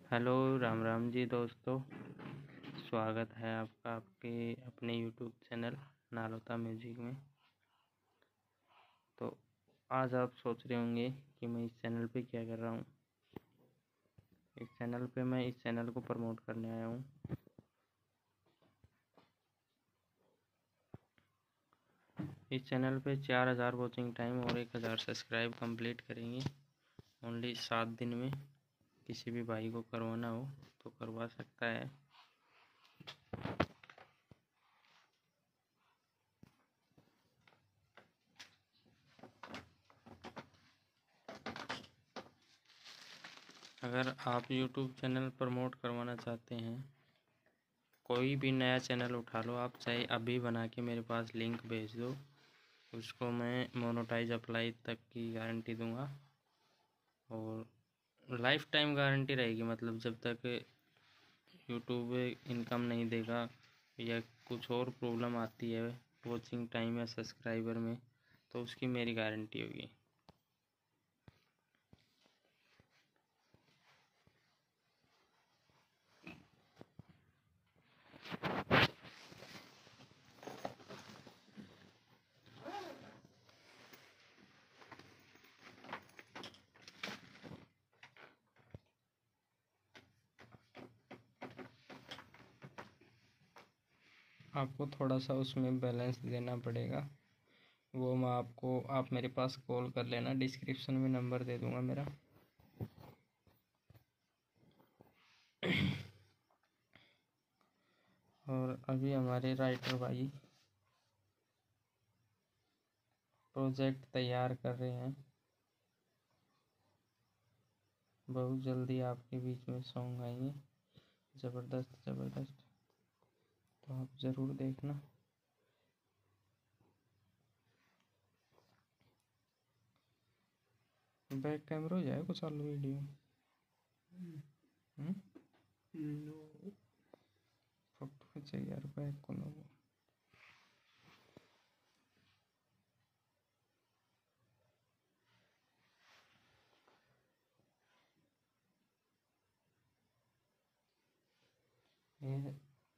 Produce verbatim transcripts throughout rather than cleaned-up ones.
Hello Ram Ram ji दोस्तों, स्वागत है आपका आपके अपने यूट्यूब चैनल नालौता म्यूजिक में। तो आज आप सोच रहे होंगे कि मैं इस चैनल पे क्या कर रहा हूँ। इस चैनल पे मैं इस चैनल को प्रमोट करने आया हूँ। इस चैनल पे चार हज़ार वॉचिंग टाइम और एक हज़ार सब्सक्राइब कंप्लीट करेंगे ओनली सात दिन में। किसी भी भाई को करवाना हो तो करवा सकता है। अगर आप यूट्यूब चैनल प्रमोट करवाना चाहते हैं, कोई भी नया चैनल उठा लो आप, चाहे अभी बना के मेरे पास लिंक भेज दो, उसको मैं मोनेटाइज अप्लाई तक की गारंटी दूंगा और लाइफ टाइम गारंटी रहेगी। मतलब जब तक यूट्यूब इनकम नहीं देगा या कुछ और प्रॉब्लम आती है वॉचिंग टाइम या सब्सक्राइबर में, तो उसकी मेरी गारंटी होगी। आपको थोड़ा सा उसमें बैलेंस देना पड़ेगा, वो मैं आपको आप मेरे पास कॉल कर लेना, डिस्क्रिप्शन में नंबर दे दूंगा मेरा। और अभी हमारे राइटर भाई प्रोजेक्ट तैयार कर रहे हैं, बहुत जल्दी आपके बीच में सॉन्ग आएंगे ज़बरदस्त ज़बरदस्त, तो आप ज़रूर देखना। बैक कैमरा हो जाए कुछ चालू वीडियो हम्म फोटो खींचे यार बैक को ना। ये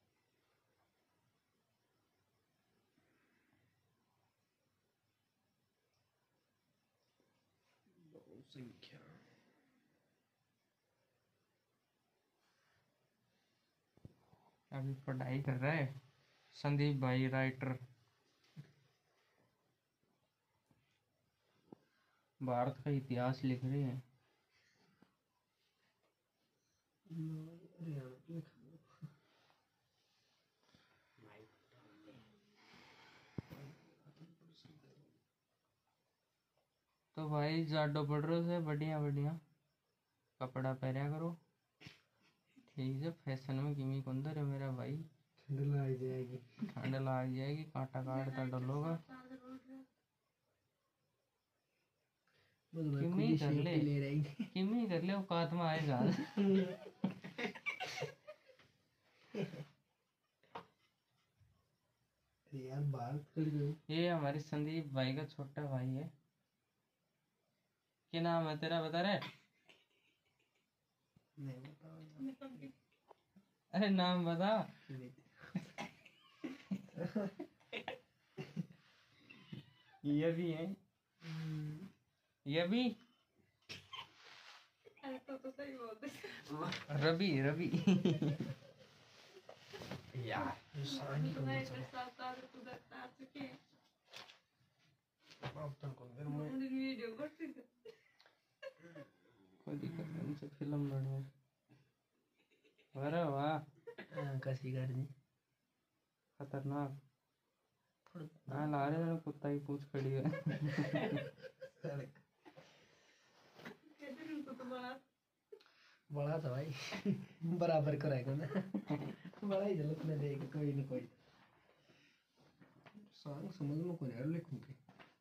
संख्या अभी पढ़ाई कर रहा है संदीप भाई, राइटर, भारत का इतिहास लिख रहे हैं। तो भाई जाडो पड़ रहे से बढ़िया बढ़िया कपड़ा पहना करो, ठीक है। फैशन में किमी को अंदर है मेरा भाई, ठंड लग जाएगी ठंड लग जाएगी कांटा काटता डलोगा। किमी कर ले किमी कर ले औकात में आएगा। यार बात कर दो। ये हमारे संदीप भाई का छोटा भाई है। क्या नाम है तेरा बता रहे? नहीं बता। अरे नाम बता। ये भी है, ये भी तो तो सही बोलते रवि रवि यार कोई दिक्कत नहीं, उनसे फिल्म बढ़िया। अरे वाह कैसी कर दी खतरनाक। हाँ ला रहे कुत्ता की पूंछ खड़ी है। बड़ा था भाई बराबर कराएगा ना। बड़ा ही जलत में देगा कोई ना कोई सॉन्ग समझ में कोई यार लिखूंगी।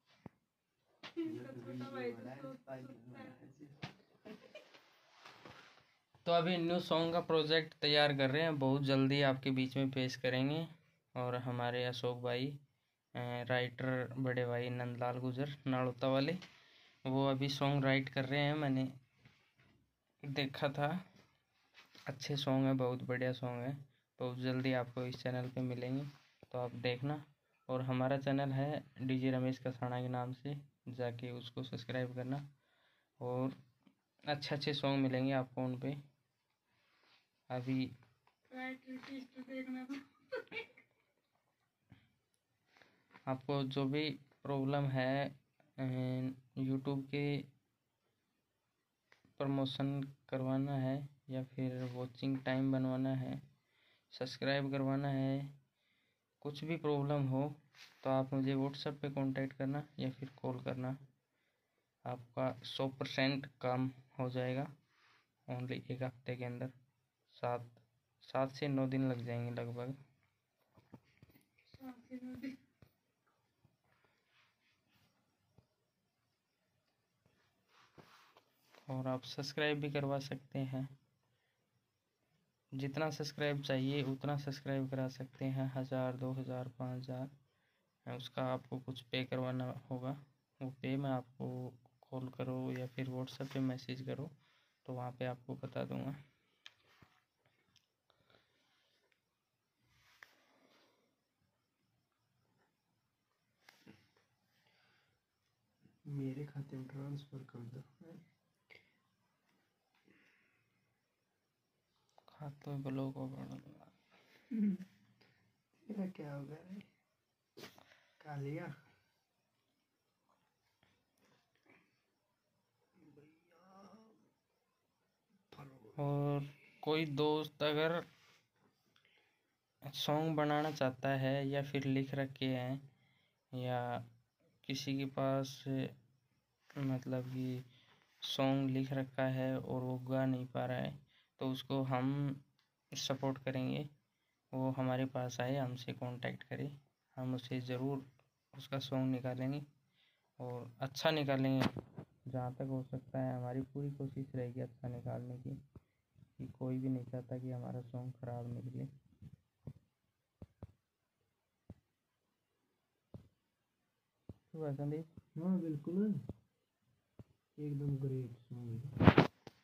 तो अभी न्यू सॉन्ग का प्रोजेक्ट तैयार कर रहे हैं, बहुत जल्दी आपके बीच में पेश करेंगे। और हमारे अशोक भाई राइटर बड़े भाई नंदलाल गुजर नालौता वाले, वो अभी सॉन्ग राइट कर रहे हैं। मैंने देखा था अच्छे सॉन्ग है, बहुत बढ़िया सॉन्ग है। बहुत जल्दी आपको इस चैनल पे मिलेंगे, तो आप देखना। और हमारा चैनल है डीजे रमेश कसाना के नाम से, जाके उसको सब्सक्राइब करना। और अच्छे अच्छे सॉन्ग मिलेंगे आपको उन पे। अभी आपको जो भी प्रॉब्लम है यूट्यूब के प्रमोशन करवाना है, या फिर वॉचिंग टाइम बनवाना है, सब्सक्राइब करवाना है, कुछ भी प्रॉब्लम हो तो आप मुझे व्हाट्सएप पे कांटेक्ट करना या फिर कॉल करना। आपका सौ परसेंट काम हो जाएगा ओनली एक हफ्ते के अंदर। सात सात से नौ दिन लग जाएंगे लगभग। और आप सब्सक्राइब भी करवा सकते हैं, जितना सब्सक्राइब चाहिए उतना सब्सक्राइब करा सकते हैं। हज़ार, दो हज़ार, पाँच हज़ार, उसका आपको कुछ पे करवाना होगा। वो पे मैं आपको कॉल करो या फिर व्हाट्सएप पे मैसेज करो तो वहाँ पे आपको बता दूँगा। मेरे खाते में ट्रांसफर कर दो। खाते में ब्लॉक हो गया। तेरा क्या हो गया रे कालिया? और कोई दोस्त अगर सॉन्ग बनाना चाहता है या फिर लिख रखे हैं, या किसी के पास मतलब कि सॉन्ग लिख रखा है और वो गा नहीं पा रहा है, तो उसको हम सपोर्ट करेंगे। वो हमारे पास आए, हमसे कांटेक्ट करे, हम उसे ज़रूर उसका सॉन्ग निकालेंगे और अच्छा निकालेंगे। जहाँ तक हो सकता है हमारी पूरी कोशिश रहेगी अच्छा निकालने की, कि कोई भी नहीं चाहता कि हमारा सॉन्ग ख़राब निकले। तो वैसा नहीं। हाँ बिल्कुल, एकदम ग्रेट सॉन्ग।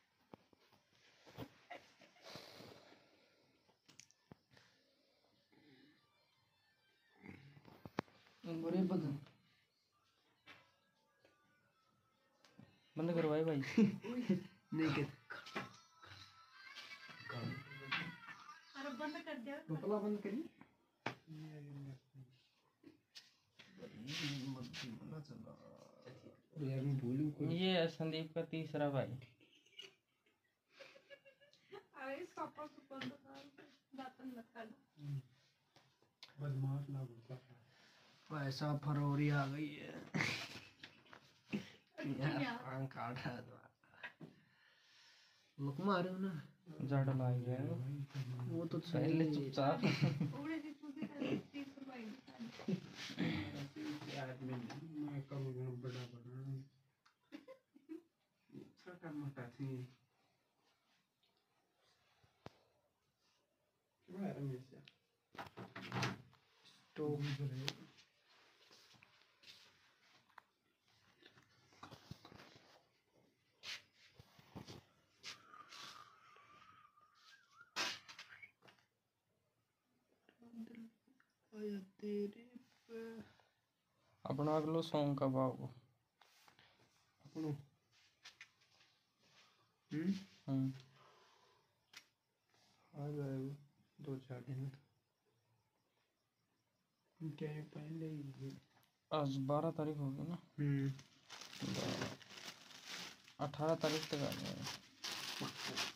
बुरे बदन बंद करवाए भाई। नहीं कर अरे बंद कर दिया। टोपला बंद करिए। यार मैं बोलूं कोई? ये है संदीप का तीसरा भाई। अरे इसका पास बंद कर, दातन मत कर। बदमाश ना बोलता। पैसा फरवरी आ गई है यार, आंख काट है तो लुक मारे हो ना, जड़ लाग गया वो तो पहले चुपचाप। ओड़े सी चूसी कर तीस रुपए मैं कम गण बड़ा बड़ा छोटा मोटा थी क्या है रमेश तो आया तेरे पे अपना अगलो सॉन्ग कब आओ? अपनो हम्म हम्म आ जाएगा दो चार दिन में। क्या है पहले ही? आज बारह तारीख हो गई ना, हम्म अठारह तारीख तक आ जाएगा।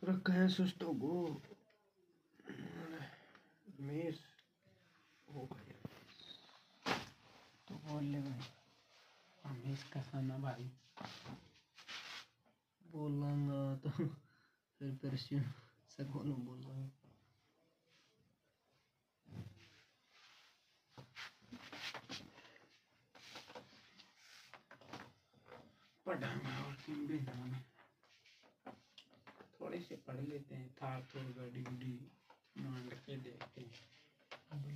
रखा है सुस्तों को मेस हो गया तो बोल ले भाई हमेश का खाना भाई बोलूँगा तो फिर परसों से कौन बोलूँगा पढ़ाऊंगा और तुम भी ना थोड़े से पढ़ लेते हैं थार थोड़ गाड़ी गुड़ी मान के देखते हैं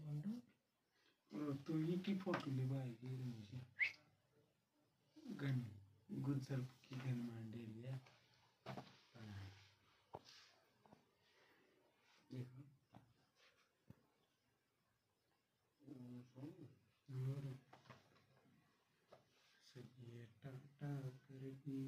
और तुम ही की फोटो ले भाई मुझे गन गुजर की गन मान दे लिया देखो और सभी टाटा करके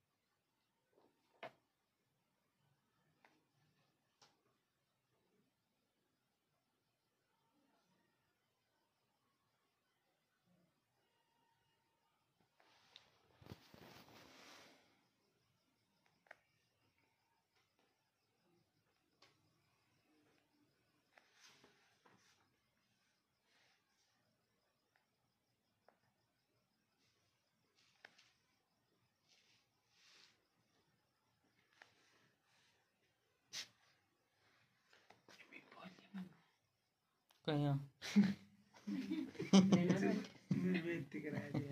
कहीं बेइज्जती करा दिया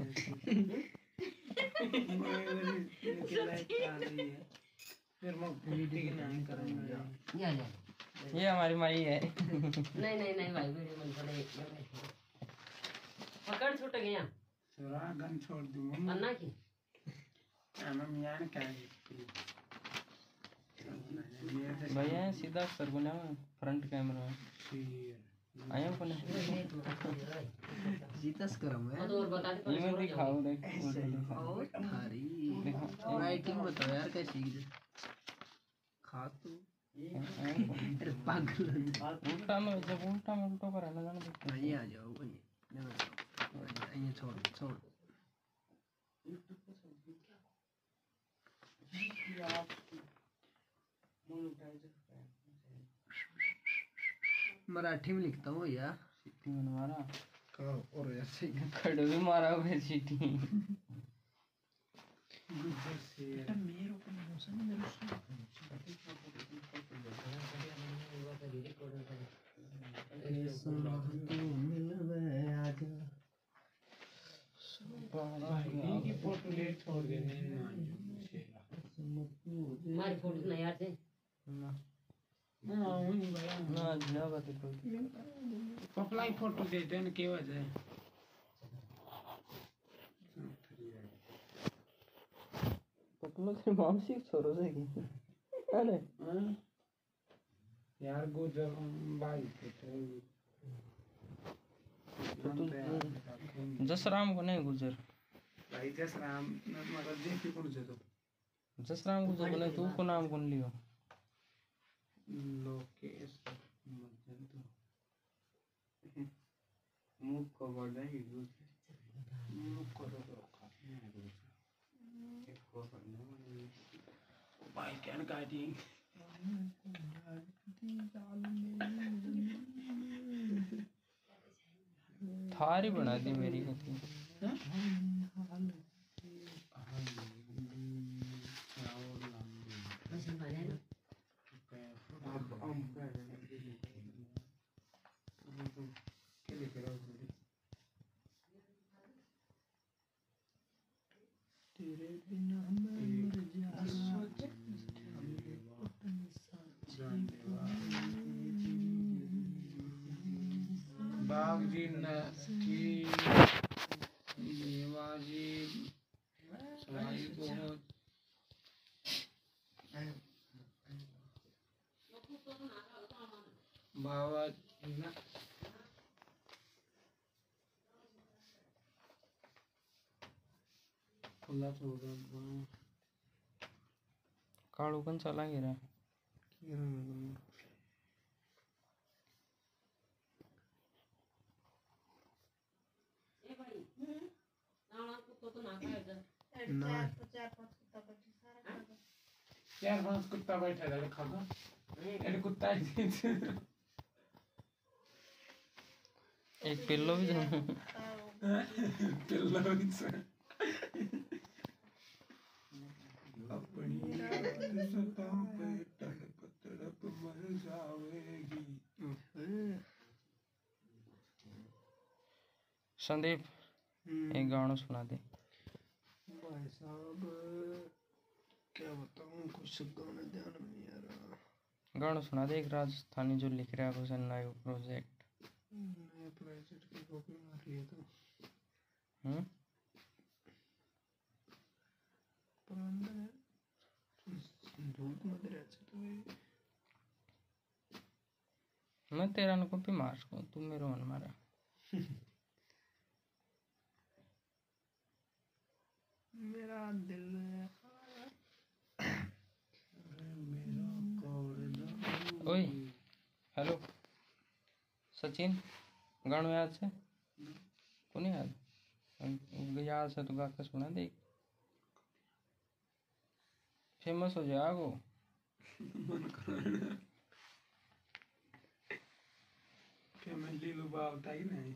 फिर मैं वीडियो नहीं करूंगा या या ये हमारी माई है। नहीं नहीं नहीं भाई वीडियो मन पड़े पकड़ छूट गया थोड़ा गन छोड़ दूंगा अन्ना की हम यार क्या भैया सीधा सरगुना फ्रंट कैमरा आया कौन जीतस करम है और बता दे ये मैं दिखाओ देख और थारी राइटिंग बताओ यार कैसी खा तू अरे पागल उल्टा में जब उल्टा में उल्टा कर ना जाना ये आ जाओ ये ये छोड़ छोड़ मराठी में लिखता हूँ या सीटी में मारा कहो और ऐसे खड़े भी मारा हुआ सीटी गुजर से मेरे को मौसम मेरे भाई की फोटो ले छोड़ देने हमारी फोटो नहीं यार थे ना ना नहीं भाई ना ना बात कोई पपलाई फोटो दे देने के वजह पतलो से मानसिक छोरो से की अरे यार गुजर भाई तो तू जसराम को नहीं गुजर भाई जसराम मतलब देखी कौन से तो जसराम गुजर को नहीं तू को नाम कौन लियो लोकेश मजन तो मुंह को बड़ा ही गुजर मुंह को तो काफी है गुजर एक को करने भाई क्या गाड़ी थारी बना दी मेरी कथी तेरे बिना मैं मर जाऊं बागजी न की देवाजी सवाई बहुत बाबा न खुला छोड़ कालू कन चला गिरा ए भाई ना ना तो तो ना खाएगा चार चार पांच कुत्ता बच्चे सारा खा गया चार पांच कुत्ता बैठा था खागा एक कुत्ता एक पिल्लो भी दो पिल्लो भी अपनी सताओ पे तड़प तड़प मर जाएगी। संदीप एक गाना सुना दे। भाई साहब क्या बताऊं, कुछ गाना ध्यान में नहीं आ रहा। गाना सुना दे एक राजस्थानी जो लिख रहा है उसे नया प्रोजेक्ट। नया प्रोजेक्ट की कॉपी मार लिया तो हम्म पुराना है झूठ मत रह तो मैं तेरा न कॉपी मार सकूं, तू मेरा मन मारा। मेरा दिल ओए हेलो सचिन, गाना याद से को नहीं याद? याद से तो गा के सुना दे, फेमस हो जाएगा वो। फैमिली लुबा होता ही नहीं।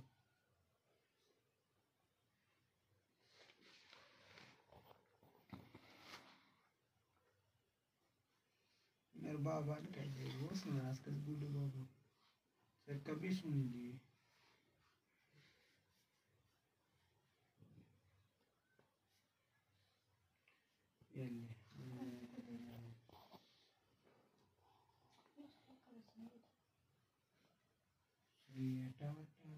मेरे बाबा ने कहा वो सुना इसका बुड्ढे बाबू से कभी सुनी ली। ये ले श्रीटा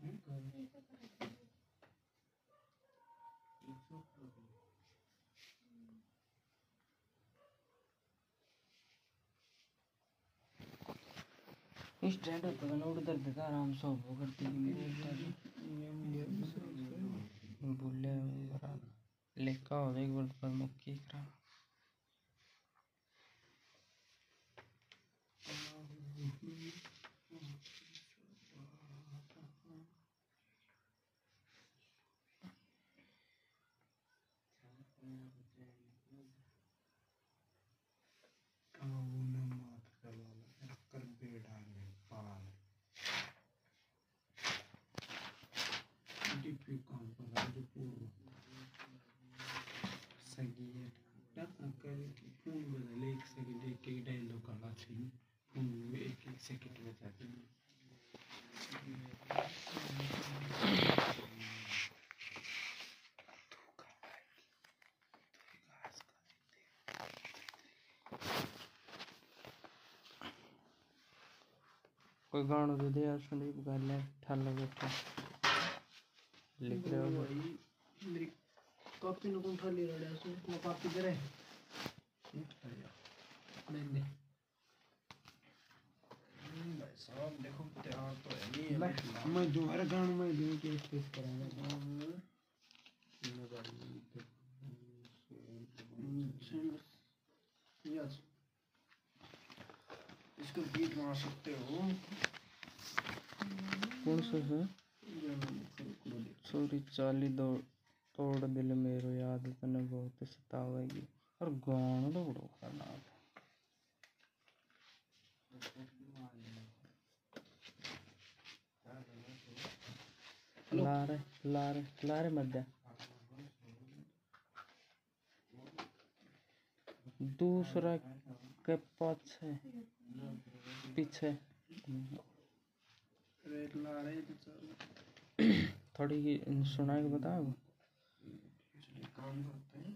इस ट्रेंड होता है ना उधर देता आराम से वो करती है बोले लेका हो जाएगी वर्ड पर मुक्की करा। सेकंड में जाते हैं। कोई गाना दे दे यार संदीप गा ले ठल बैठा लिख रहे हो भाई मेरी कॉपी नु कौन ठाली रहा है वो कॉपी दे रहे नहीं नहीं भाई साहब देखो तैयार तो है नहीं मैं जो हर गाना में दूं के स्पेस कराऊंगा यस इसको बीट मार सकते हो। कौन सा है सॉरी चाली दो तोड़ दिल मेरो याद तने बहुत सतावेगी और गाना तो बड़ो खराब लारे लारे लारे मध्य दूसरा के पाछे पीछे थोड़ी सुना के बताओ काम करते हैं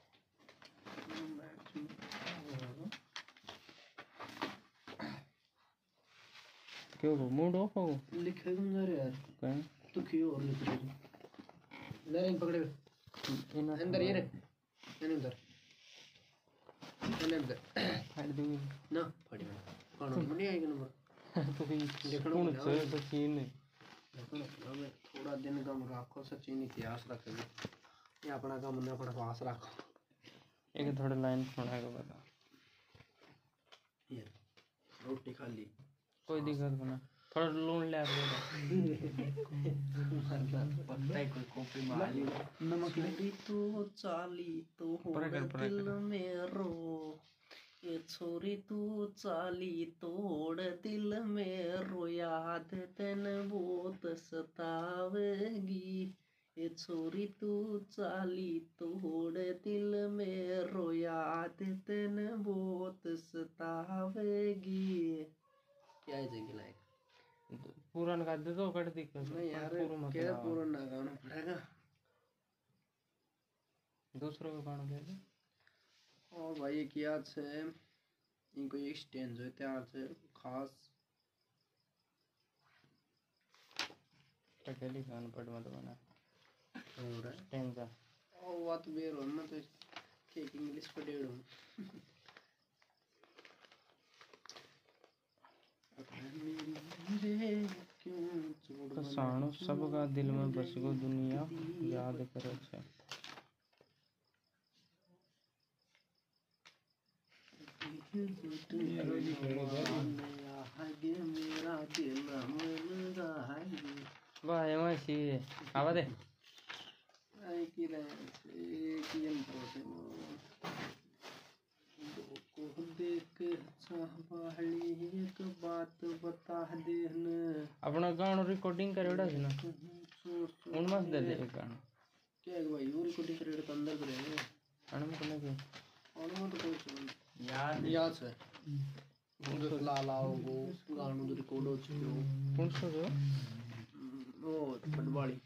क्यों वो मूड ऑफ हो लिखे तुम जा रहे यार कहीं तू क्यों और लिख रहे हो ले इन पकड़े अंदर ये रे इन अंदर इन अंदर फाड़ दूंगी ना फाड़ी कौन नहीं आएगा नंबर तो भी कौन से तो सीन है हमें थोड़ा दिन कम रखो सचिन इतिहास रखेंगे ये अपना काम ना अपना पास रखो एक थोड़ा लाइन सुना के बता ये रोटी खा ली कोई दिक्कत बना थोड़ा लोन ले आ पता है कोई कॉपी मार ली नमक ले तो चाली तो हो दिल में रो ये छोरी तू चाली तोड़ दिल में रो याद तेन बहुत सतावेगी। ये छोरी तू चाली तोड़ दिल में रो याद तेन बहुत सतावेगी। क्या है जगह लाइक पूरा गा दे तो कट दिक्कत नहीं यार, पूरा मत क्या गा। पूरा ना गाना पड़ेगा। दूसरों का गाना ले ले। और भाई एक याद से इनको एक स्टेंज होते हैं आज खास अकेली गाना पढ़ मत बना हो रहा है। टेंजा और बात बेर हो मैं तो केक इंग्लिश पर डेढ़ हूँ। तो साणु सबका दिल में बस गो दुनिया याद करे छे। वाह एमा सी आवा दे देख एक बात बता देना। अपना गाना रिकॉर्डिंग करेड़ा छे ना उन मत दे दे एक गाना क्या है भाई वो रिकॉर्डिंग करे तो अंदर करेंगे अनम कोने के और मैं तो कोई सुन याद याद से उनको ला लाओ वो गानों जो रिकॉर्ड हो चुके हो कौन सा जो वो पटवाड़ी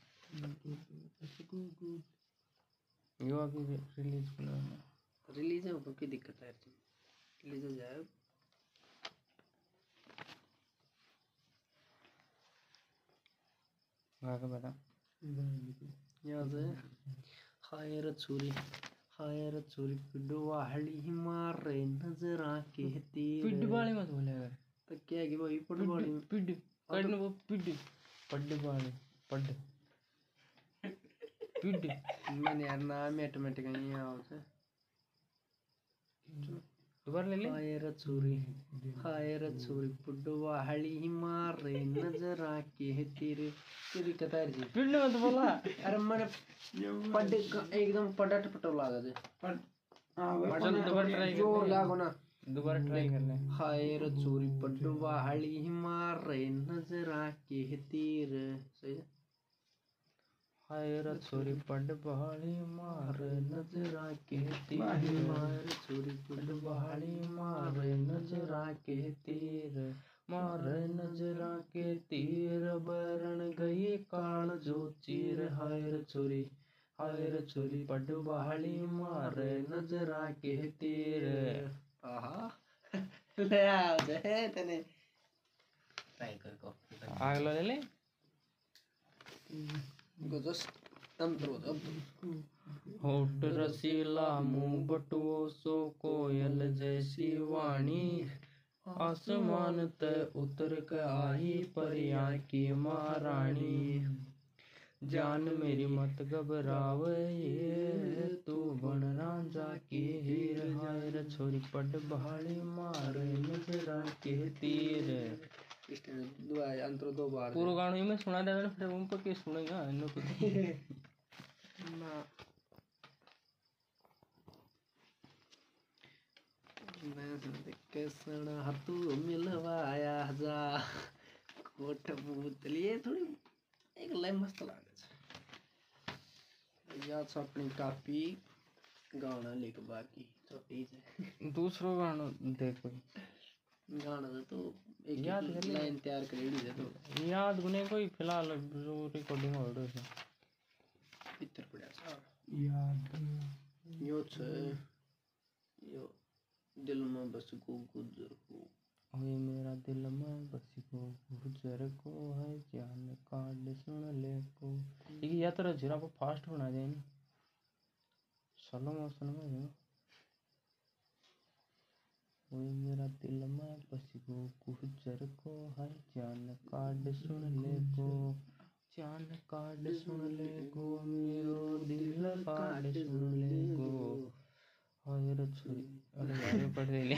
यो अभी रिलीज करना है रिलीज है ऊपर की दिक्कत है रिलीज हो जाए गा के बता याद है हाय रे छुरी हाय रे छुरी पिडवाली मारे नजरा के तीर पिडवाली मत बोले यार तो क्या है कि भाई पटवाड़ी पिड कड़न वो पिड पडवाली पड पिड मैंने यार नाम ऑटोमेटिक नहीं आया उसे दोबारा ले ले हाय रे छुरी हाय रे छुरी पिडवाली मारे नजरा के तीर तेरी कतार जी पिड मत बोला अरे मैंने पड एकदम पडट पटो लागा जे पर चल दोबारा ट्राई जोर कर लागो ना दोबारा ट्राई कर ले हाय रे चोरी पटवाली मारे नजरा के तीर सही है हाय रे छोरी पडवाली मार नजरा के तीर मार चोरी पडवाली मार नजरा के तीर मार नजरा के तीर बरन गई काल जो चीर हाय रे छोरी हाय रे छोरी पडवाली मार नजरा के तीर आहा ले आओ दे तने ट्राई कर को अगला ले ले गजस तंत्र अब होठ रसीला मुंह बटुओ सो कोयल जैसी वाणी आसमान ते उतर के आई परियां की महारानी जान मेरी मत घबराव ये तू बन रांझा की हीर हाय रे छोरी पड बहाली मार नजरा के तीर इस दो अंतर दो बार पूरा गाना ही मैं सुना देगा ना फिर उन पर के सुनेगा इन लोग ना मैं कैसना हतू मिलवाया जा कोठ बुतलिए थोड़ी एक लाइन मस्त लागे छे याद से अपनी कॉपी गाना लिख बाकी छोटी से दूसरा गाना देखो गाना तो एक याद कर ले। लाइन तैयार करेड़ी है तो याद गुने कोई फिलहाल जो रिकॉर्डिंग हो रही है भीतर पड़ा सा याद यो छे यो दिल में बस को गुजर को ओए मेरा दिल में बसी को गुजर को है जान कार्ड सुन ले को ये या तो जरा को फास्ट बना दे नहीं स्लो मोशन में है ओए मेरा दिल में बसी को गुजर को है जान कार्ड सुन ले को जान कार्ड सुन ले को मेरो दिल कार्ड सुन ले को हाय रे छोरी अरे यार पढ़ ले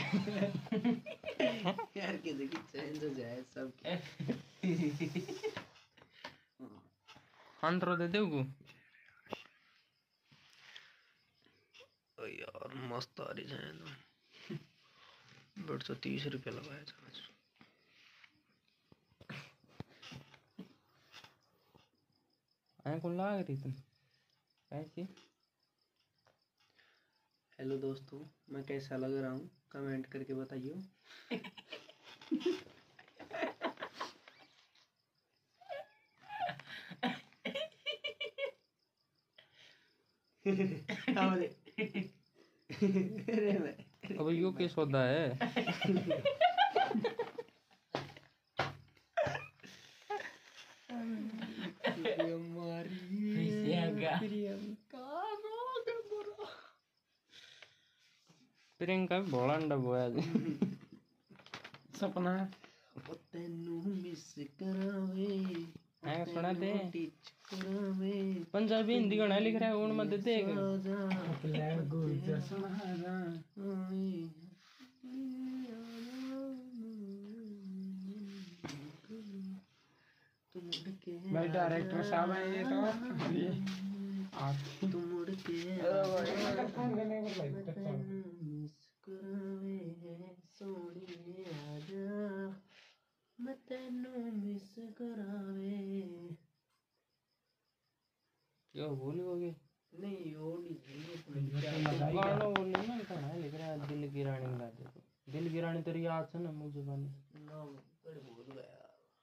यार के देखी चेंज हो जाए सब अंतरो दे देऊ को ओ यार मस्त आ रही है बट तो तीस रुपया लगाया था। आए कौन लगा रही तुम ऐसी? हेलो दोस्तों, मैं कैसा लग रहा हूँ कमेंट करके बताइए। अब यो क्या सौदा है? प्रियंका भी बड़ा अंडा बोया सपना तेनू मिस करावे है सुना दे टीच करावे पंजाबी हिंदी गाना लिख रहा है उन मत देख भाई डायरेक्टर साहब है ये तो ये आप तू मुड़ के सोनिए आजा मैं तेनू मिस करावे। क्यों भूल गए? नहीं वो नहीं गाना बोलने ना गाना लिख रहा है दिल की रानी गा दे तो दिल की रानी तेरी याद से ना मुझे बनी ना बड़े भूल गया।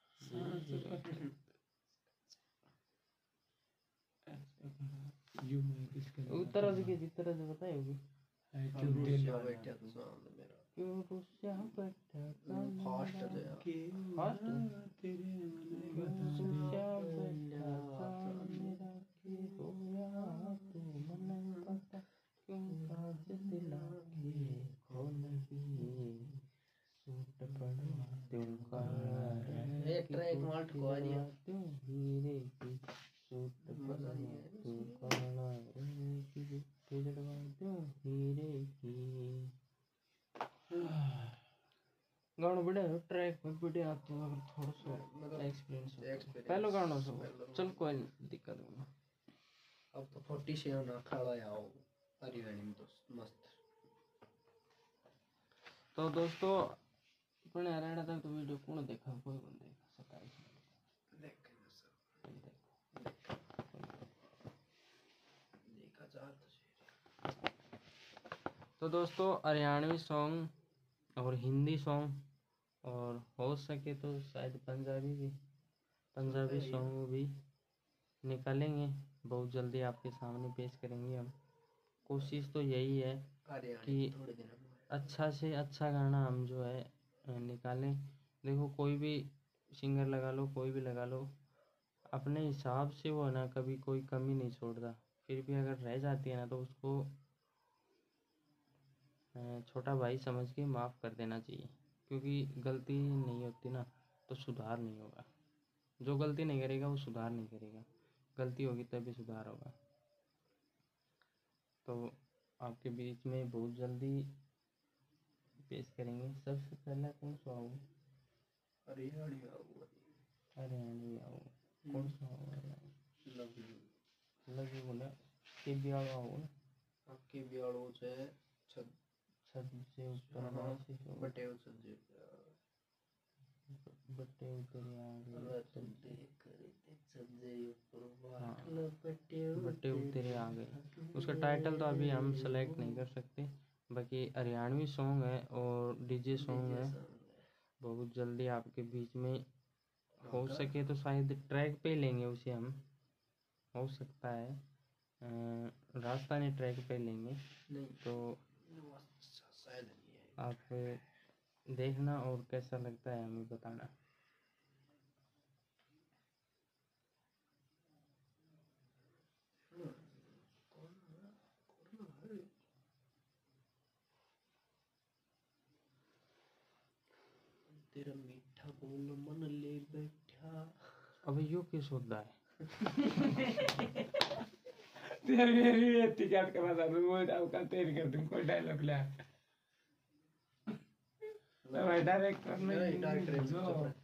यू मैं किसके उत्तर की जिस तरह से बताई होगी क्यों दिल बैठा तो सामने मेरा क्यों रुस्या बैठा फास्ट है के फास्ट तेरे क्यों मन रुस्या बैठा मेरा की होया तू मन पता क्यों साज दिला के खोल भी सूट पड़ा तू का एक ट्रैक माल्ट को आ दिया तू हीरे की सूट पड़ा तू काला रे की तेजड़वा तू हीरे की गाना बढ़िया है ट्रैक में बढ़िया आते हैं अगर थोड़ा सा एक्सपीरियंस हो पहले गाना से चल कोई दिक्कत नहीं। अब तो फोर्टी सेवन ना खड़ा आओ हरी वेडिंग तो मस्त। तो दोस्तों अपने हरियाणा तक तो वीडियो कौन देखा कोई कौन देखा सत्ताईस देखा जा तो दोस्तों हरियाणवी सॉन्ग और हिंदी सॉन्ग और हो सके तो शायद पंजाबी भी पंजाबी सॉन्ग भी निकालेंगे बहुत जल्दी आपके सामने पेश करेंगे हम। कोशिश तो यही है कि अच्छा से अच्छा गाना हम जो है निकालें। देखो कोई भी सिंगर लगा लो कोई भी लगा लो अपने हिसाब से वो ना कभी कोई कमी नहीं छोड़ता फिर भी अगर रह जाती है ना तो उसको छोटा भाई समझ के माफ़ कर देना चाहिए क्योंकि गलती नहीं होती ना तो सुधार नहीं होगा। जो गलती नहीं करेगा वो सुधार नहीं करेगा, गलती होगी तभी सुधार होगा। तो आपके बीच में बहुत जल्दी पेश करेंगे। सबसे पहला कौन सा आओ? हरियाणी आओ हरियाणी आओ कौन सा आओ? लव यू लव यू बोला के बियालो आओ ना आपके बियालो से छद छद से ऊपर से बटे उसे बट्टे उतरे आगे बट्टे उतरे आगे। उसका टाइटल तो अभी हम सेलेक्ट नहीं कर सकते। बाकी हरियाणवी सॉन्ग है और डीजे सॉन्ग है। बहुत जल्दी आपके बीच में हो सके तो शायद ट्रैक पे लेंगे उसे हम, हो सकता है राजस्थानी ट्रैक पे लेंगे। तो आप देखना और कैसा लगता है हमें बताना। तेरा मीठा बोल मन ले बैठा। अबे यो किस होता है? तेरी मेरी इतनी क्या के बाद मैं वो आपका तेरी कर दूं कोई डायलॉग ले मैं डायरेक्टर नहीं डायरेक्टर जो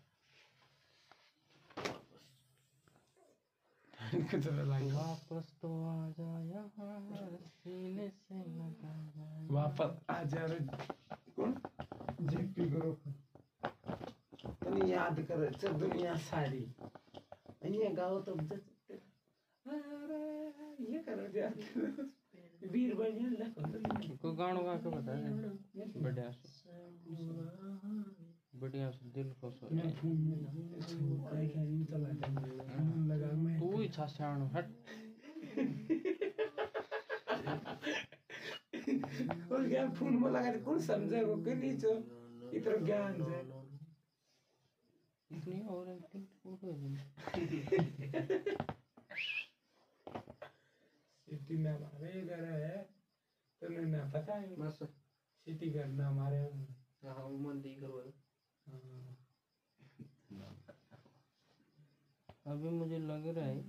कुछ लगा वापस तो आ जा यहाँ सीने से लगा वापस आ जा रे कौन जेपी ग्रुप तनी याद कर छ दुनिया सारी ये गाओ तो अरे ये करो यार वीर बनिया लखन कोई गाना गा के बता दे बढ़िया से बढ़िया से दिल खुश हो मैं जाए। फोन में काय काय नहीं चला फोन लगा मैं तू ही छाछाण हट। और क्या फोन में लगा कौन समझेगा कि नहीं जो इतना ज्ञान है इतनी और एक्टिंग पूरी हो गई। सिटी में हमारे घर है तो ना पता है बस सिटी करना हमारे हाँ वो मन दी करो अभी मुझे लग रहा है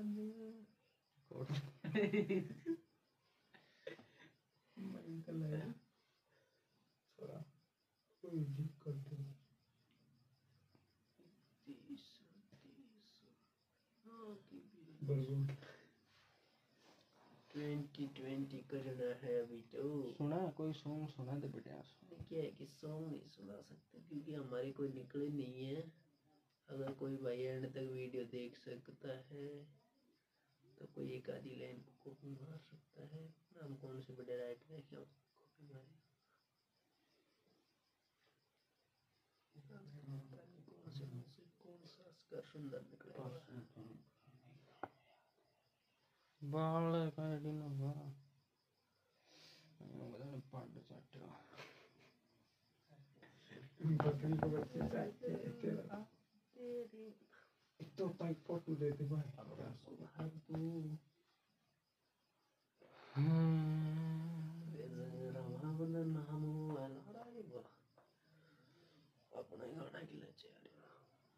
अंकल है थोड़ा कोई दिक्कत नहीं बरगुड ट्वेंटी ट्वेंटी करना है अभी तो सुना कोई सॉन्ग सुना दे बढ़िया सा। क्या है कि सॉन्ग नहीं सुना सकते क्योंकि हमारे कोई निकले नहीं है। अगर कोई भाई एंड तक वीडियो देख सकता है तो कोई एक आधी लाइन को कॉपी मार सकता है। हम कौन से बड़े राइटर हैं क्या कॉपी मारे कौन से कौन सा अस्कर सुंदर निकलेगा। बाल का एडिन होगा बता पांड चाटो बकरी को बच्चे चाहिए तेरा तो भाई फोटो देते भाई हर तू रमावना नाम वाला बोला अपना ही गाना की लचे यार।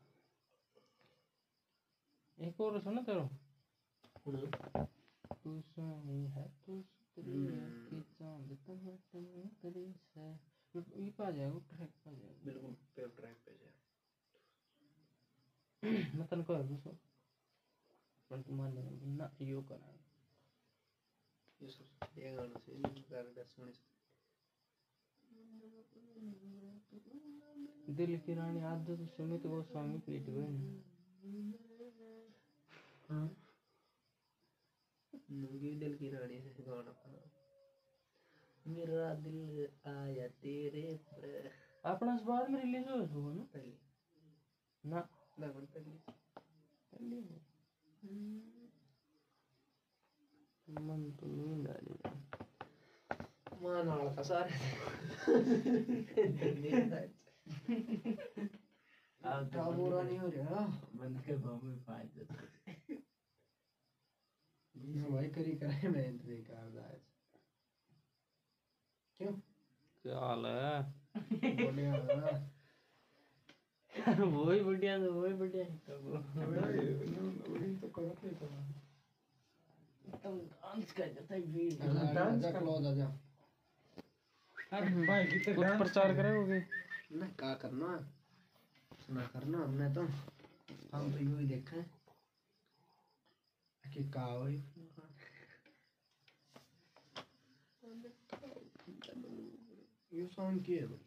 एक और सुना तेरो हम्म तू सुनी है तू सुतरी है कि चांद टमाटर तेरी से ये पा जाएगा ट्रैक पा जाएगा बिल्कुल पे ट्रैक पे जाए मैं तन को है गुस्सा पर तुम्हारे ना यो करा ये सब ये गाना से नहीं कर दस सुनी दिल की रानी आदत सुमित गोस्वामी पीट गए हाँ नंगी दिल की रानी से गाना बना मेरा दिल आया तेरे पर अपना इस बाद में रिलीज हो होगा ना पहले ना लगन पहले पहले हो मन तो नींद आ रही मां नाल का सारे अब का बुरा नहीं हो रहा बंद के बाबू फायदे भाई करी करे मैं बेकार दाज क्यों क्या हाल है बढ़िया है वही बढ़िया तो वही बढ़िया वही तो करो नहीं करो तुम डांस कर देता है वीर डांस कर लो दादा भाई कितने कुछ प्रचार करोगे ना का करना सुना करना हमने तो हम तो यही देखा है कि का होई ये साउंड किया है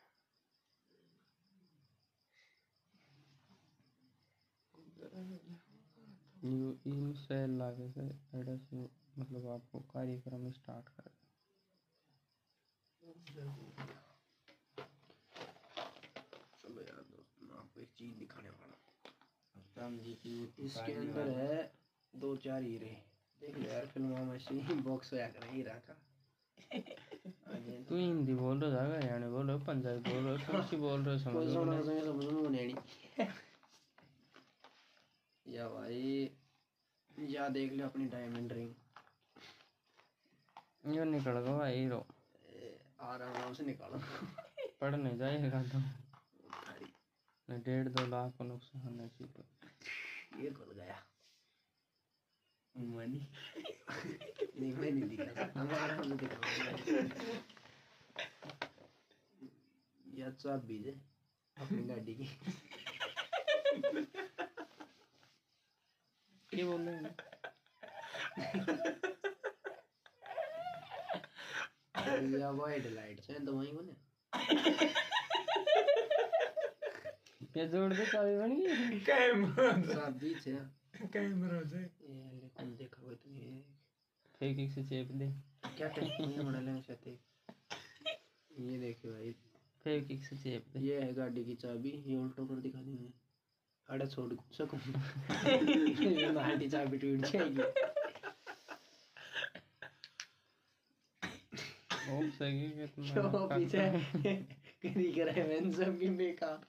यू इन सेल लागे से एडा से मतलब आपको कार्यक्रम स्टार्ट कर चलो यार दोस्त मैं आपको एक चीज दिखाने वाला राम जी की इसके अंदर है दो चार हीरे देख लो यार फिल्मों में से बॉक्स होया कर हीरा का तू हिंदी बोल रहा था हरियाणा बोल रहा पंजाबी बोल रहा कौन सी बोल रहा समझ कोई में सोना नहीं। समझ समझ में नहीं या भाई या देख ले अपनी डायमंड रिंग यो निकल गया भाई हीरो आराम से निकालो पढ़ने जाएगा तो न डेढ़ दो लाख को नुकसान है इसी पे ये खुल गया मनी नहीं मैं नहीं दिखा हमारा हम दिखा या चाबी बीजे अपनी गाड़ी की ये बोल रहे हैं या वाइट लाइट से तो वहीं को ना ये जोड़ दे चाबी बन गई। कैमरा चाबी से कैमरा से ये लेकिन देखा हुआ तो ये फेक एक से चेप दे। क्या टेक्निक बना लेना चाहते ये देखिए भाई फेक एक से चेप दे। ये है गाड़ी की चाबी ये उल्टो कर दिखा दूंगा अरे छोड़ सकूं ये नाटी चाबी टूट जाएगी ओ सही है तो तुम्हारा पीछे करी करे मैंने सब की बेकार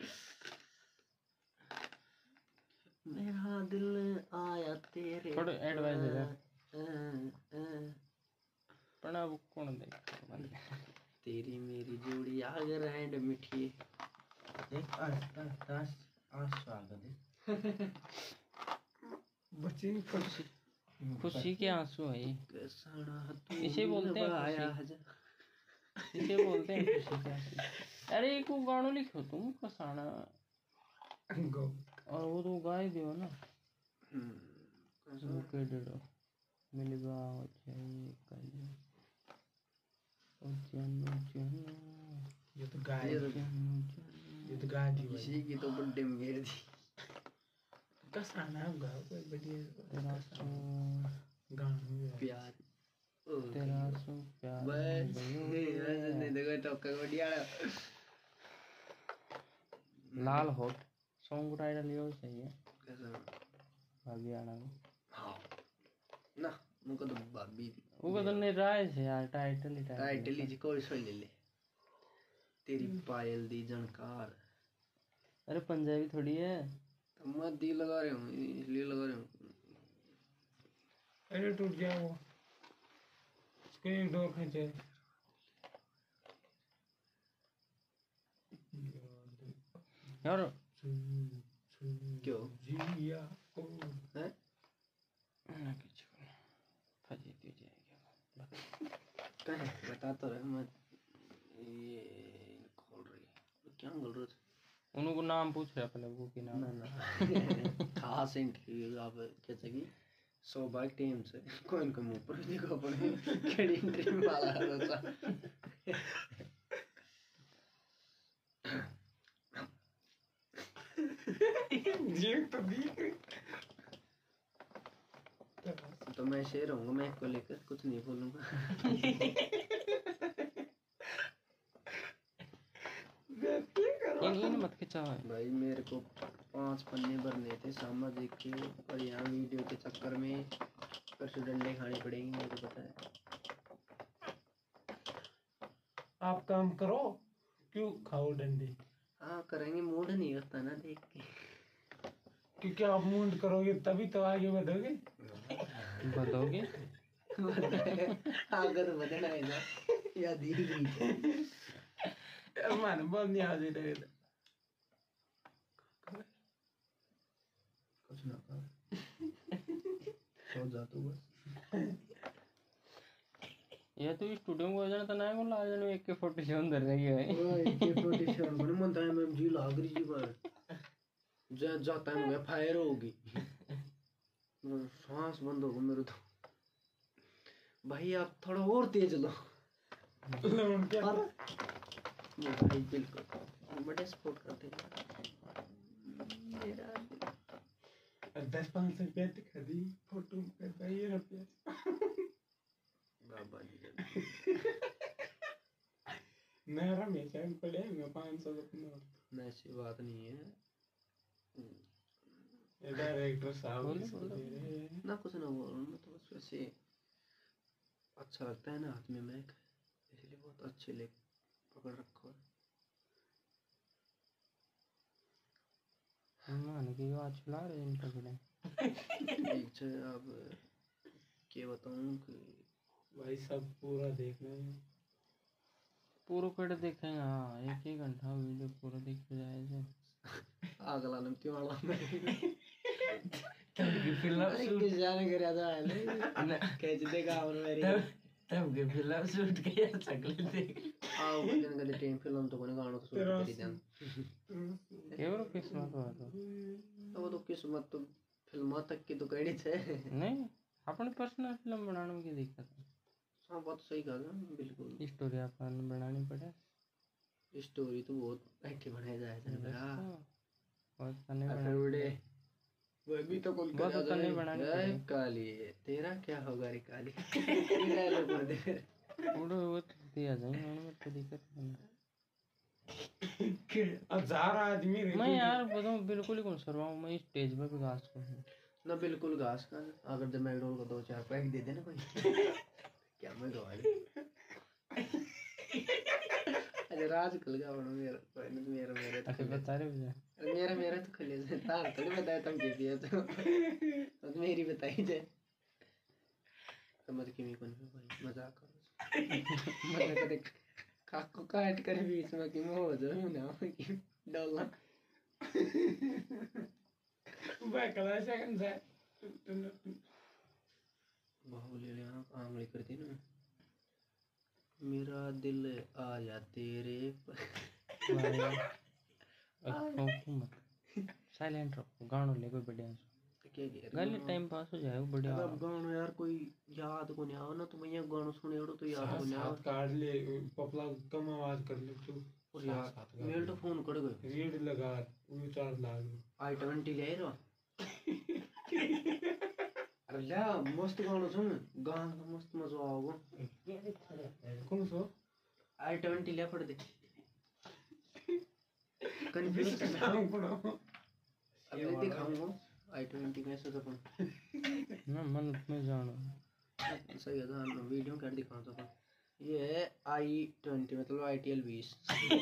मेरा दिल आया तेरे थोड़ा एडवाइस दे दे। दे पण अब कौन देख तेरी मेरी जोड़ी आगर एंड मिठी देख आज आज आज स्वागत है बच्चे खुशी खुशी के आंसू है ये। कैसा तू इसे बोलते हैं आया खुशी। इसे बोलते हैं खुशी के आंसू। अरे एक वो गानो लिखो तुम कसाना गो और वो तो गाय दियो ना हम्म वो के डेडो मिल बाव चाहिए कल ओ जानो जानो ये तो गाय ये तो जानो जानो ये तो गाय थी भाई किसी की तो बर्थडे में घेर दी कैसा नाम गा कोई बढ़िया तेरा सो गाना प्यार ओ तेरा सो प्यार बस भयो बस नहीं देखो टोका बढ़िया लाल होट सॉन्ग टाइटल यो चाहिए कैसा भाभी आना हाँ ना मुझको तो भाभी वो तो नहीं राय से यार टाइटल ही टाइटल ही कोई सो ले ले तेरी पायल दी जनकार अरे पंजाबी थोड़ी है। तो मैं दी लगा रहा हूँ इसलिए लगा रहा हूँ अरे टूट गया वो उसको एक डोर खींचे यार क्यों जिया को है ना कुछ फजीती हो जाएगी। कहाँ बता तो रहे मैं ये खोल रही है क्या बोल रहे थे उनको नाम पूछ रहा पहले वो की नाम ना ना खास इंटरव्यू आप कैसे की सौभाग्य टीम से कोई इनको मुंह पर देखो पड़े केड़ी इंटरव्यू वाला है ये तो दिख तो मैं शेर रहूंगा मैं इसको लेकर कुछ नहीं बोलूंगा इन इन मत खिंचाओ भाई मेरे को पांच पन्ने भरने थे सामाजिक के और यहाँ वीडियो के चक्कर में परसों डंडे खाने पड़ेंगे मेरे को पता है आप काम करो क्यों खाओ डंडे हाँ करेंगे मूड नहीं होता ना देख के क्योंकि आप मूड करोगे तभी तो आगे बढ़ोगे बताओगे आगे तो बदला है ना या दी दी मन बहुत नहीं आ रहे कुछ ना कर सो जा तू बस ये तो स्टूडियो में जाना तो ना को ला जाने एक के फोटो से अंदर रही है ओए के फोर्टी सेवन को नहीं मनता है मैं जी लाग रही जी पर जा जाता है मुझे फायर होगी सांस बंद होगा मेरे तो भाई आप थोड़ा और तेज लो लोन क्या और ये भाई बिल्कुल बड़े सपोर्ट करते हैं मेरा दिल दस पाँच सौ रुपया दिखा दी फोटो पे भाई रुपया बाबा जी मेरा हमेशा पड़ेगा पाँच सौ रुपये ना ऐसी बात नहीं है ये डायरेक्टर साहब बोलो, इसको बोलो। दे रहे हैं। ना कुछ ना बोल मैं तो बस वैसे अच्छा लगता है ना हाथ में मैक इसलिए बहुत अच्छे ले पकड़ रखो है मान की आवाज चला रहे इन पकड़े ठीक है अब क्या बताऊं कि भाई सब पूरा देखना है पूरा कट देखेंगे हाँ एक ही घंटा वीडियो पूरा देख के जाए आग लाने में क्यों आला तब की फिल्म शूट किस जाने कर रहा था कैच देगा और मेरी तब तब की फिल्म शूट किया चकले देख आओ बजन का टीम फिल्म तो कोने गाना तो शूट करी जान केवल किस्मत हुआ तो अब वो तो किस्मत तो फिल्म तक की तो कड़ी थे नहीं अपने पर्सनल फिल्म बनाने में की दिक्कत है हाँ बात सही कहा ना बिल्कुल स्टोरी अपन बनानी पड़े स्टोरी तो बहुत ऐठी बनाया जाए थे मेरा बहुत तने अगर उड़े वो भी तो कॉल बहुत कर तने बनाने रहा है काली तेरा क्या होगा रे काली ले लो कर दे उड़ो वो दिया जाए मैं तो दिक्कत नहीं हजार आदमी रह मैं यार बताऊं बिल्कुल ही कौन सरवाऊं मैं स्टेज पर भी घास को ना बिल्कुल घास का अगर जब मैकडॉनल्ड को दो चार पैक दे देना कोई क्या मैं गवा दे अरे राज कल का बनो मेरा कोई नहीं मेरा मेरा तो अच्छा बता रहे हो अरे मेरा मेरा तो खले से तार तो नहीं बताया तुम के दिया तो तो मेरी बताई जाए समझ के मी कौन भाई मजाक करो मैंने कदे काको काट कर बीच में कि हो जाए ना कि डोला वह कला सेकंड से बाहुली ले आना काम लेकर थी ना मेरा दिल आया तेरे साइलेंट रखो गानों ले कोई बढ़िया क्या कह गली टाइम पास हो जाए वो बढ़िया अब गानो यार कोई याद को नहीं आओ ना तो भैया गानो सुने उड़ो तो याद को नहीं आओ साथ काट ले पपला कम आवाज कर ले तू और यार मेल तो फोन कर गए रीड लगा वो चार लाख आई ट्वेंटी ले रो अरे ला मस्त गानो सुन गान का मस्त मजा आओगा कौन सो आई ट्वेंटी ले पड़ दे कंफ्यूज नाम पढ़ो अब ले दिखाऊंगा आई ट्वेंटी कैसे तो अपन ना मन में जानो सही है तो वीडियो कर दिखाऊं तो अपन ये है आई ट्वेंटी मतलब आई टी एल बीस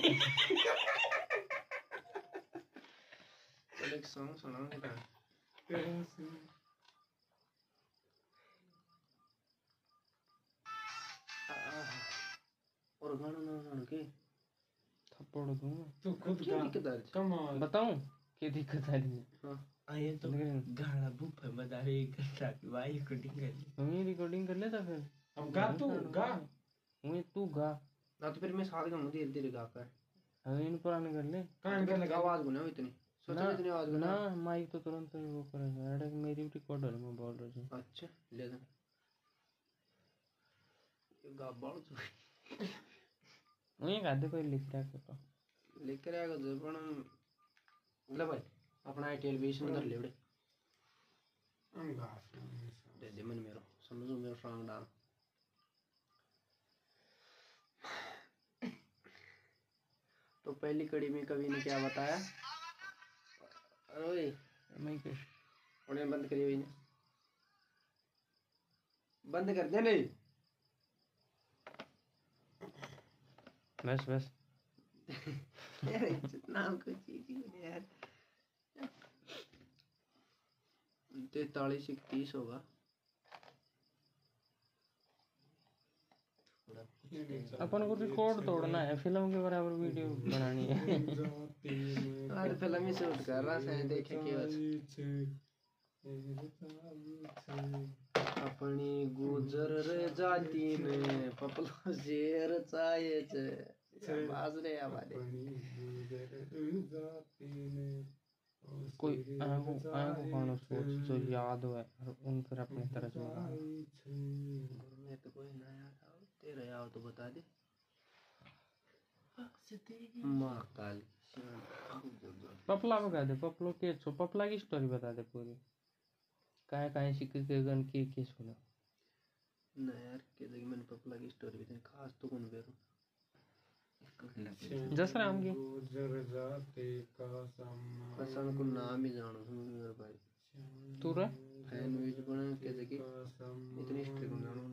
चल एक सॉन्ग सुनाऊंगा बेटा और गाना ना गाना के थप्पड़ दूंगा तू खुद क्या का दिक्कत आ रही कम आवाज बताऊं क्या दिक्कत आ रही है हाँ आये तो गाना बुक है बता रहे एक घंटा की वाई रिकॉर्डिंग कर ली तुम रिकॉर्डिंग कर लेता फिर अब गा तू गा वही तू गा ना तो फिर मैं साथ गाऊंगा धीरे धीरे गा कर अरे इन पुराने कर ले कान का लगा आवाज बनाओ इतनी सोचो इतनी आवाज ना बनाओ माइक तो तुरंत ही वो करेगा अरे मेरी भी रिकॉर्ड हो रही मैं बोल रही हूँ अच्छा ले दे ये गा बाल जो वही गा दे कोई लिख रहा है तो लेकर आएगा जो पण ले भाई अपना आई टी एल बीस में धर ले बड़े हम गा दे दे मन मेरो समझो मेरो सॉन्ग डाल तो पहली कड़ी में कवि ने क्या बताया अरे मैं क्या उन्हें बंद करिए भाई ने बंद कर दे नहीं बस बस यार इज्जत नाम को चीज ही नहीं यार तैतालीस इकतीस होगा अपन को रिकॉर्ड तोड़ना है फिल्म के बराबर वीडियो बनानी है आज फिल्म ही शूट कर रहा है देखे के अपनी गुजर रे जाती ने पपलो शेर चाहे छे बाज रे आवाज कोई आंखों आंखों कानो सोच जो याद हो और उन पर अपने तरह से मैं तो कोई ना याद आओ तेरा याद तो बता दे माँ काली पपला बता दे पपलो के छो पपला की स्टोरी बता दे पूरी काहे काहे सीख के गन की के सुनो ना यार के देखिए मैंने पपला की स्टोरी भी खास तो कौन बेरो जसराम की कसम को नाम ही जानो तुम मेरे भाई तू रे फैन पेज बना के देखी इतनी हिस्ट्री को जानो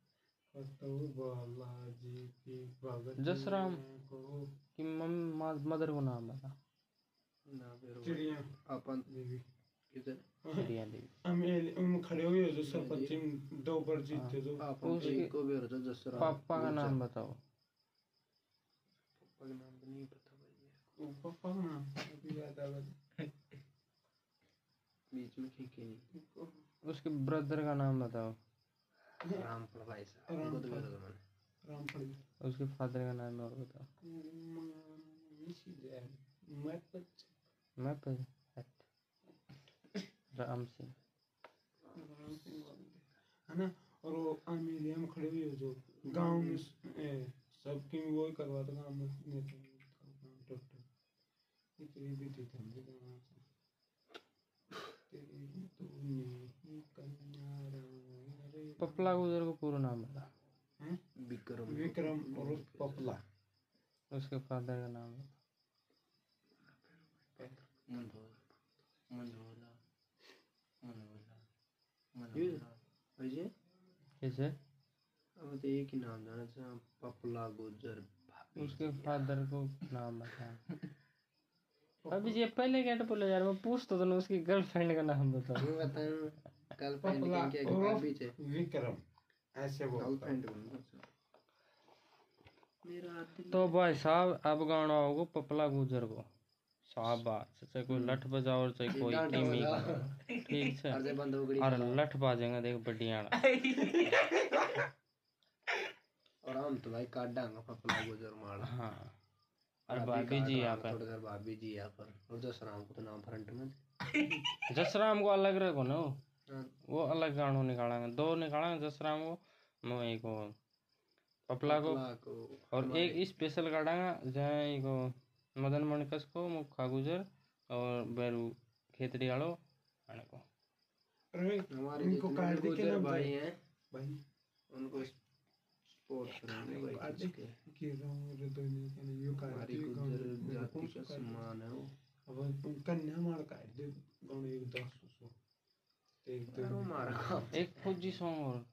जसराम की मम मदर को नाम बता ना बेरो चिड़िया अपन किधर चिड़िया देवी अमेल उन खड़े हुए जो सरपंच दो पर जीते जो अपन तो एक को बेरो जो जसरा पापा का नाम बताओ पापा का नाम तो नहीं पता भाई पापा ना अभी याद आ गया बीच में खींचे नहीं उसके ब्रदर का नाम बताओ रामफल भाई साहब उनको तो बेरो मैंने रामफल उसके फादर का नाम और बताओ मैं पच मैं पर राम सिंह है ना और वो अमेलिया में खड़े हुए जो गांव में ए, सबकी वो ही करवाता गांव में नेता तेरी भी थी ठंडी गाना तेरी तूने ही कन्या रंग रे पपला गुजर को पूरा नाम बता। हैं विक्रम विक्रम और पपला उसके फादर का नाम बता। मनोला मनोला मनोला ये मनोला वैसे किसे? अब तो एक ही नाम जाना चाहिए, पपला गुजर भाभी। उसके फादर को नाम बता। अभी ये पहले क्या बोला यार, मैं पूछता था ना उसकी गर्लफ्रेंड का नाम बता। मैं बताऊं गर्लफ्रेंड पपला क्या क्या और भाभी चे विक्रम ऐसे बोलता गर्लफ्रेंड मेरा दिल तो भाई साहब अब गाना होगा पपला गुजर को। शाबाश, चाहे कोई लठ बजाओ और चाहे कोई डांटा कीमी बजा। करो, ठीक है। अर्जे बंद हो गई और लठ बाजेंगे देख बढ़िया। और हम तो भाई काट डांगा पपला गुजर मार। हाँ, और भाभी जी यहाँ पर, थोड़ा देर भाभी जी यहाँ पर, और जसराम को तो नाम फ्रंट में। जसराम को अलग रखो ना, वो हाँ, वो अलग गानों निकालेंगे, दो निकालेंगे जसराम को, मैं एक को पपला को, पपला को और एक स्पेशल काटेंगे जहाँ एक मदन मणकस को, मुखा गुजर और बैरू खेतड़ी वालों आने को। अरे हमारे उनको जितने काट भी दे के गुजर ना भाई हैं भाई उनको सपोर्ट करेंगे भाई काट दे किसके। कि रंग रे दुनिया के नहीं यो काट हमारी दे गुजर गाने जाति का सम्मान है वो। अब कन्या मार काट दे गाने एक दस सौ एक यार वो दो मारा काम एक फौजी सॉन्ग और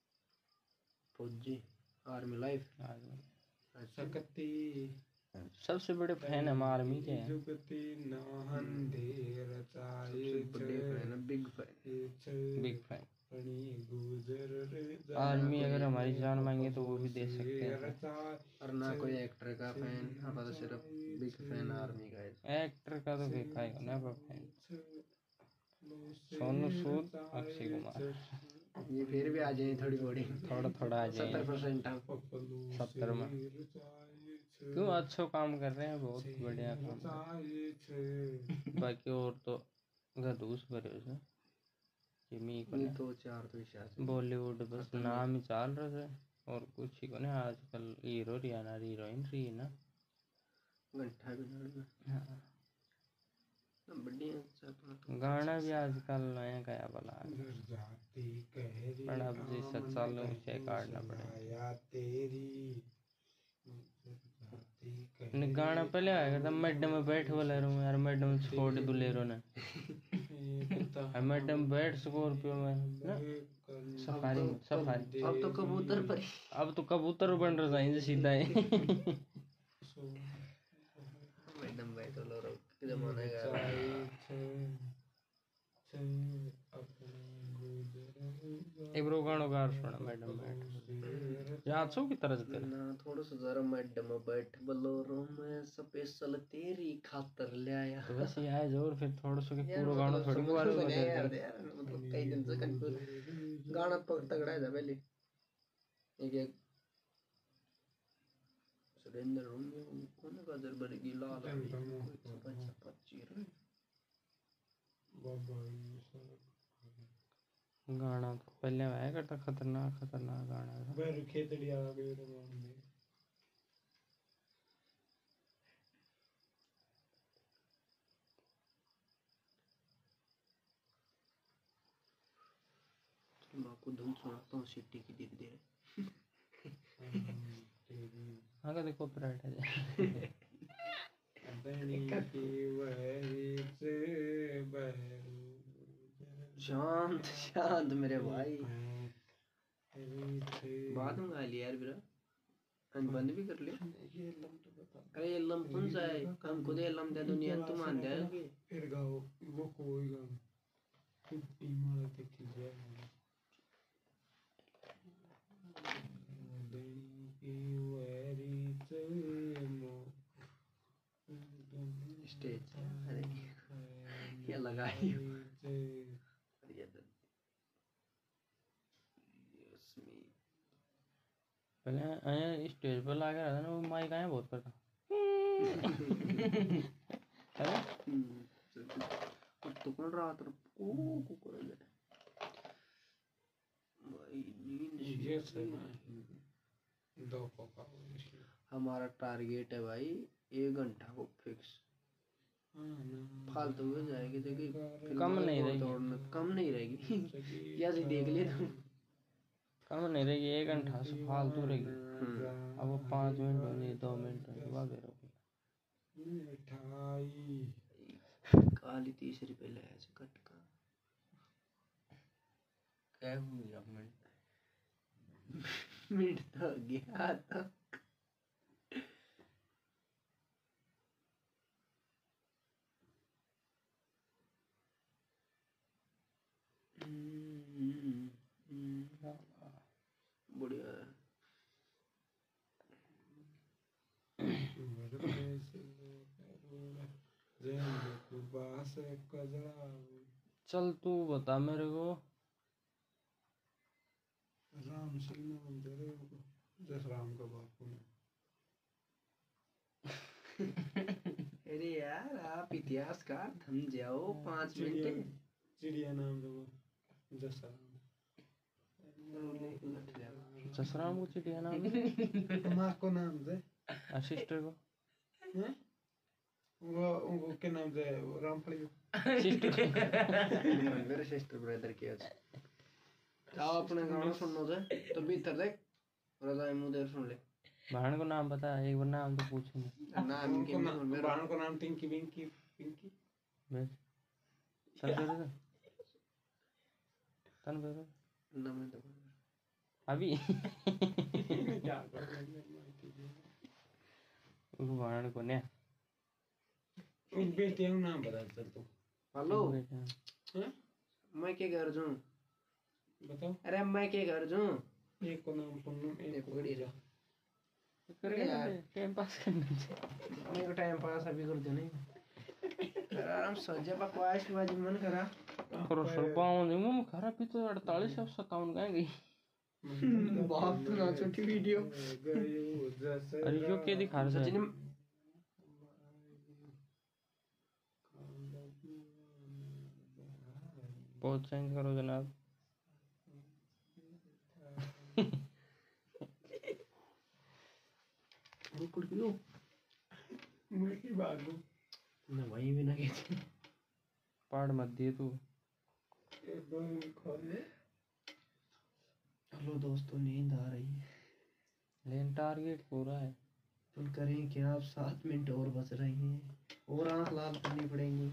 फौजी आर्मी लाइफ। आज सकती सबसे बड़े फैन हम आर्मी के हैं। जुगती नाहन देर चाहे सबसे बड़े फैन है, बिग फैन। Big fan. गुजर रे आर्मी अगर हमारी जान मांगे तो वो भी दे सकते हैं। और ना कोई एक्टर का फैन, हम तो सिर्फ बिग फैन आर्मी का है। एक्टर का तो देखा ही ना फैन। सोनू सूद, अक्षय कुमार, ये फिर भी आ जाए थोड़ी बड़ी, थोड़ा थोड़ा आ सत्तर जाए परसेंट सत्तर में। क्यों अच्छा काम कर रहे हैं, बहुत बढ़िया काम कर। बाकी और तो गधूस भरे से किमी को ये ने दो चार तो शायद बॉलीवुड बस नाम ही चल रहे थे और कुछ ही को ने। आजकल हीरो रियाना हीरोइन रही है ना। घंटा भी लड़ में हाँ। बढ़िया अच्छा अपना तो गाना भी आजकल नया गया वाला है। पर अब जैसा चल रहा है उसे काटना पड़ेगा। ने गाना पहले आया करता मैडम में बैठ वाला रूम यार, मैडम छोड़ बुलेरो ने मैडम बैठ स्कॉर्पियो में ना, सफारी में सफारी। अब तो कबूतर पर अब तो कबूतर बन रहा है सीधा है। मैडम भाई तो लो रो के जमाना है। एक ब्रो गानो गा सुना मैडम बैठ याद सो की तरह से ना थोड़ा सा जरा मैडम बैठ बोलोरो में स्पेशल तेरी खातर ले आया। तो बस ये आया जोर फिर थोड़ा सा के यार पूरा गाना थोड़ी को वाले समझ बता यार दे। यार मतलब कई दिन से कंफ्यूज गाना तो तगड़ा है पहले एक एक सुरेंद्र रोमियो कौन का जरबर की लाल गाना तो पहले आया करता खतरनाक खतरनाक गाना था। बैर खेतड़ी आ गए रोमान में माँ को धुन सुनाता हूँ सिटी की धीरे धीरे। हाँ का देखो कॉपीराइट है। शांत शांत मेरे भाई बाद में गा लिया यार बिरा बंद भी कर लिया। अरे एल्लम कौन सा है, हम खुद एल्लम दे दुनिया तुम मान दे फिर गाओ वो कोई गाना कुट्टी मारा देखी जाए स्टेज अरे ये लगाई पहले आया स्टेज पर लगा रहा था ना, वो माइक आया बहुत करता है तो कौन रात को को कर ले भाई नींद दो पका हमारा टारगेट है भाई एक घंटा को फिक्स हाँ ना फालतू हो जाएगी जगह कम नहीं रहेगी। दौड़ना कम नहीं रहेगी या जी देख ले तुम कम नहीं रहेगी, एक घंटा से फालतू रहेगी। अब वो पाँच मिनट होने दो मिनट होने वागे रहोगे। मिठाई काली तीस रुपए ले ऐसे कट का क्या हो गया मिनट मिनट तो गया तो हम्म, हम्म, बढ़िया है। चल तू बता मेरे को। राम सिंह नाम दे रहे हो जस राम का बापू ने। अरे यार आप इतिहास का थम जाओ पाँच चिड़िया मिनट चिड़िया नाम दो जस राम। ससुराम को चिड़िया नाम दे। माँ को नाम दे और सिस्टर को हैं? वो उनको के नाम दे रामफली को। मेरे सिस्टर ब्रदर के आज आओ अपने गाना सुनो दे तो भीतर देख रजाई मुंह देर सुन ले बहन को नाम बता, एक बार नाम तो पूछूंगा। नाम के उनको ना- मेरा बहन को नाम टिंकी विंकी पिंकी। बस चल कर तन कर नाम है अभी क्या कर रहे हैं? उस बहन को ने उन बेटे का नाम बता चल तू। हेलो हैं? मैं के घर जाऊं बताओ। अरे मैं के घर जाऊं एक को नाम पूनम एक एक को पकड़ी जा करके यार। टाइम पास करना चाहिए। मेरे को टाइम पास अभी कर दे नहीं आराम सजा बकवास की बाजी मन करा करो सर पाऊँ मुंह खराब भी तो अड़तालीस अब सत्तावन कहाँ गई। बहुत तो ना छोटी वीडियो अरे जो क्या दिखा रहा सचिन है। बहुत चेंज करो जनाब। वो कुड़ियो मैं की बात हूँ। मैं वहीं भी ना कहती पाड़ मत दिए तू। एक दो मिनट खोले। हेलो दोस्तों नींद आ रही है लेकिन टारगेट पूरा है। तो करें क्या आप सात मिनट और बच रहे हैं और आंख लाल करनी पड़ेंगी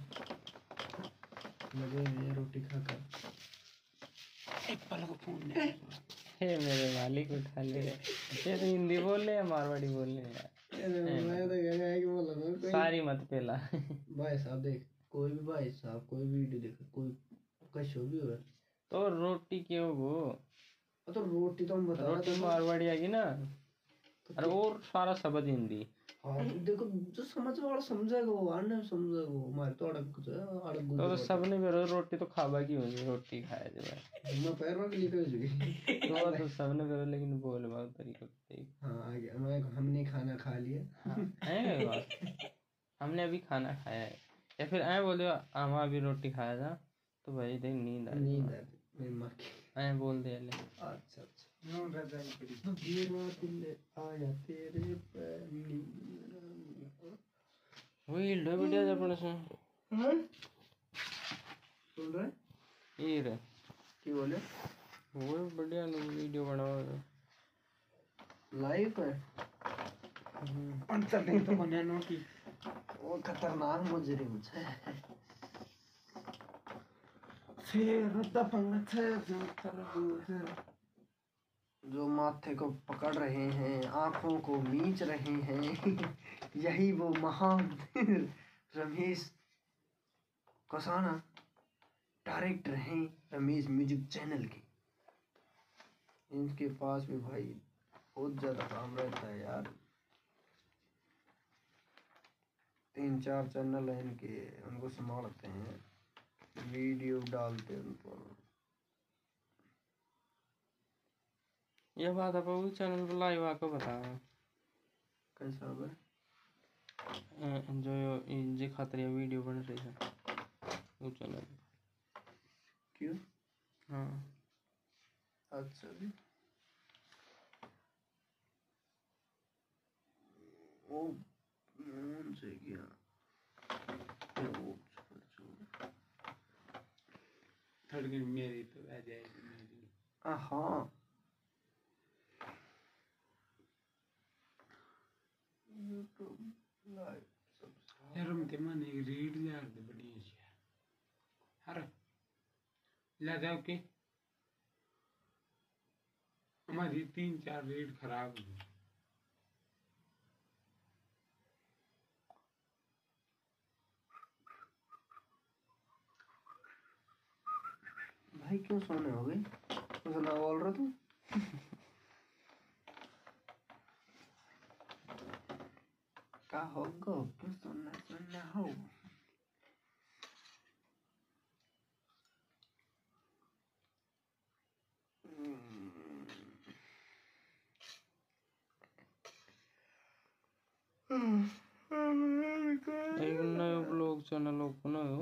लगे हुए हैं रोटी खाकर एक पल को फोन ले हे मेरे मालिक उठा ले। ये तो हिंदी बोल ले या मारवाड़ी बोल ले यार। मैं तो कह कि बोला ना कोई सारी मत पेला। भाई साहब देख कोई भी भाई साहब कोई भी वीडियो देख कोई का शो भी हो तो रोटी क्यों वो तो रोटी तो हम बता रहे रोटी थे मारवाड़ी आएगी ना। अरे और सारा शब्द हिंदी। हाँ देखो जो समझ वाला समझेगा वो आने समझेगा वो हमारे तो अड़क अड़क तो, तो सबने भी रोटी तो खाबा की होगी रोटी खाया जो मैं पैर में लिखे हुए तो तो सबने करो लेकिन बोल बहुत तरीके से। हाँ आ गया मैं हमने खाना खा लिया हाँ है बात। हमने अभी खाना खाया है या फिर ऐ बोले हम अभी रोटी खाया था तो भाई देख नींद आ रही नींद आ रही मेरी माँ की ऐ बोल दे ले। अच्छा अच्छा नो रजाई पड़ी। मेरा दिल आया तेरे पैर वही लो बेटा जब अपने से सुन रहे ये रे की बोले वो बढ़िया वीडियो बनाओ लाइव है अंतर नहीं तो बना नो की। वो खतरनाक मुजरिम है फिर दफंग थे जो तरबूज जो माथे को पकड़ रहे हैं आंखों को मीच रहे हैं यही वो महान रमेश कसाना डायरेक्टर हैं रमेश म्यूजिक चैनल के। इनके पास भी भाई बहुत ज्यादा काम रहता है यार तीन चार चैनल हैं इनके उनको संभालते हैं वीडियो डालते हैं उन पर। ये बात आप वो चैनल पर लाइव आकर बता कैसा है जो जे खातिर ये वीडियो बन रही है वो चैनल। क्यों हाँ अच्छा जी वो कौन से क्या थोड़ी घनी मेरी तो आ जाएगी मेरी। हाँ यार हम ते मन एक रीड यार दे बढ़िया सी हर ला जाओ के हमारी तीन चार रीड खराब हो गई। भाई क्यों सोने हो गए? कुछ ना बोल रहा तू? क्या होगा? क्यों सोना सोना हो? एक नयो ब्लॉग चैनल ओपन हो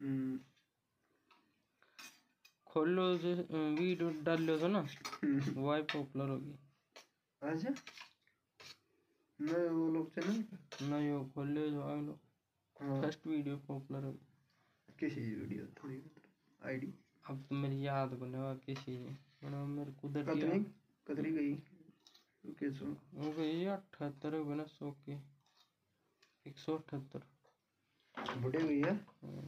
खोलो जो वीडियो डालो तो ना वाई पॉपुलर होगी। अच्छा नहीं वो लोग चैनल नयो खोलो जो आलो हाँ फर्स्ट वीडियो पॉपुलर होगी। किसी वीडियो थोड़ी आईडी अब तो मेरी याद को नहीं किसी ने मैंने मेरे कुदरती कतरी कतरी गई ओके सो हो गई अठहत्तर हो गए ना सौ के एक सौ अठहत्तर बुढ़े गई है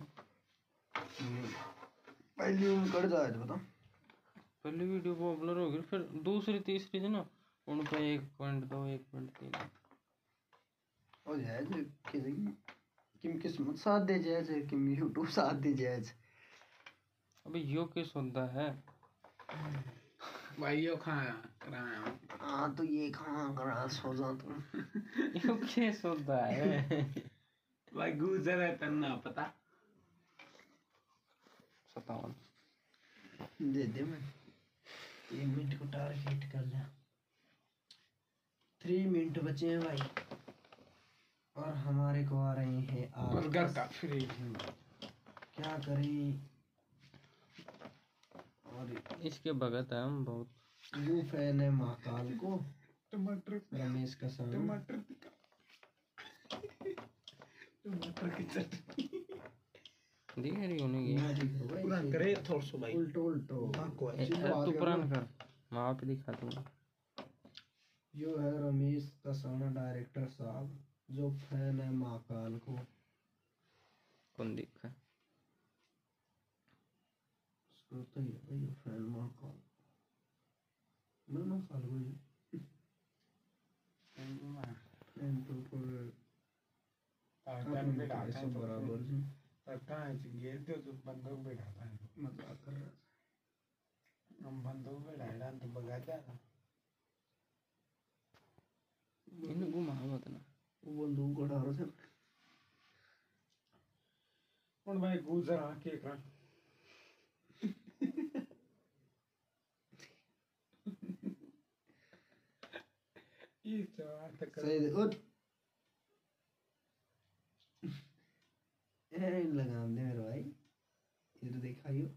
पहली उन कट जाए तो बता। पहली वीडियो पॉपुलर हो गई फिर दूसरी तीसरी थी ना उन पे एक पॉइंट दो एक पॉइंट तीन और जाए जो किसी किम किस्मत साथ दे जाए जो किम यूट्यूब साथ दे जाए। अबे यो किस होता है भाई यो खाया कराया हाँ तो ये कहाँ करा सो जा तुम यो किस होता है भाई गुजर है तन्ना पता सतावन दे दे मैं एक मिनट को टारगेट कर लिया। थ्री मिनट बचे हैं भाई और हमारे को आ रहे हैं और घर का फ्री क्या करें। और इसके भगत है हम बहुत वो फैन है महाकाल को टमाटर रमेश का सामने टमाटर टमाटर की चटनी देख रही होने की पूरा करे थोड़ा सा भाई उल्टो उल्टो तू पुरान कर वहाँ पे दिखा दूंगा। यो है रमेश कसाना डायरेक्टर साहब जो फैन है महाकाल को। कौन दिखा उसको तो ये भाई यो फैन महाकाल मैं ना साल में फैन तो पर ताकत में डालता है बराबर जी कहाँ है ये तो जो बंदूक में डालता है मजाक कर रहा हम बंदूक में डाला तो भगा जाएगा इन्हें घुमा मत ना वो बंदूक उठा रहा था और भाई गुजर आके कर ये चार तक सही दे उठ ए लगाम दे मेरे भाई ये तो दिखाइयो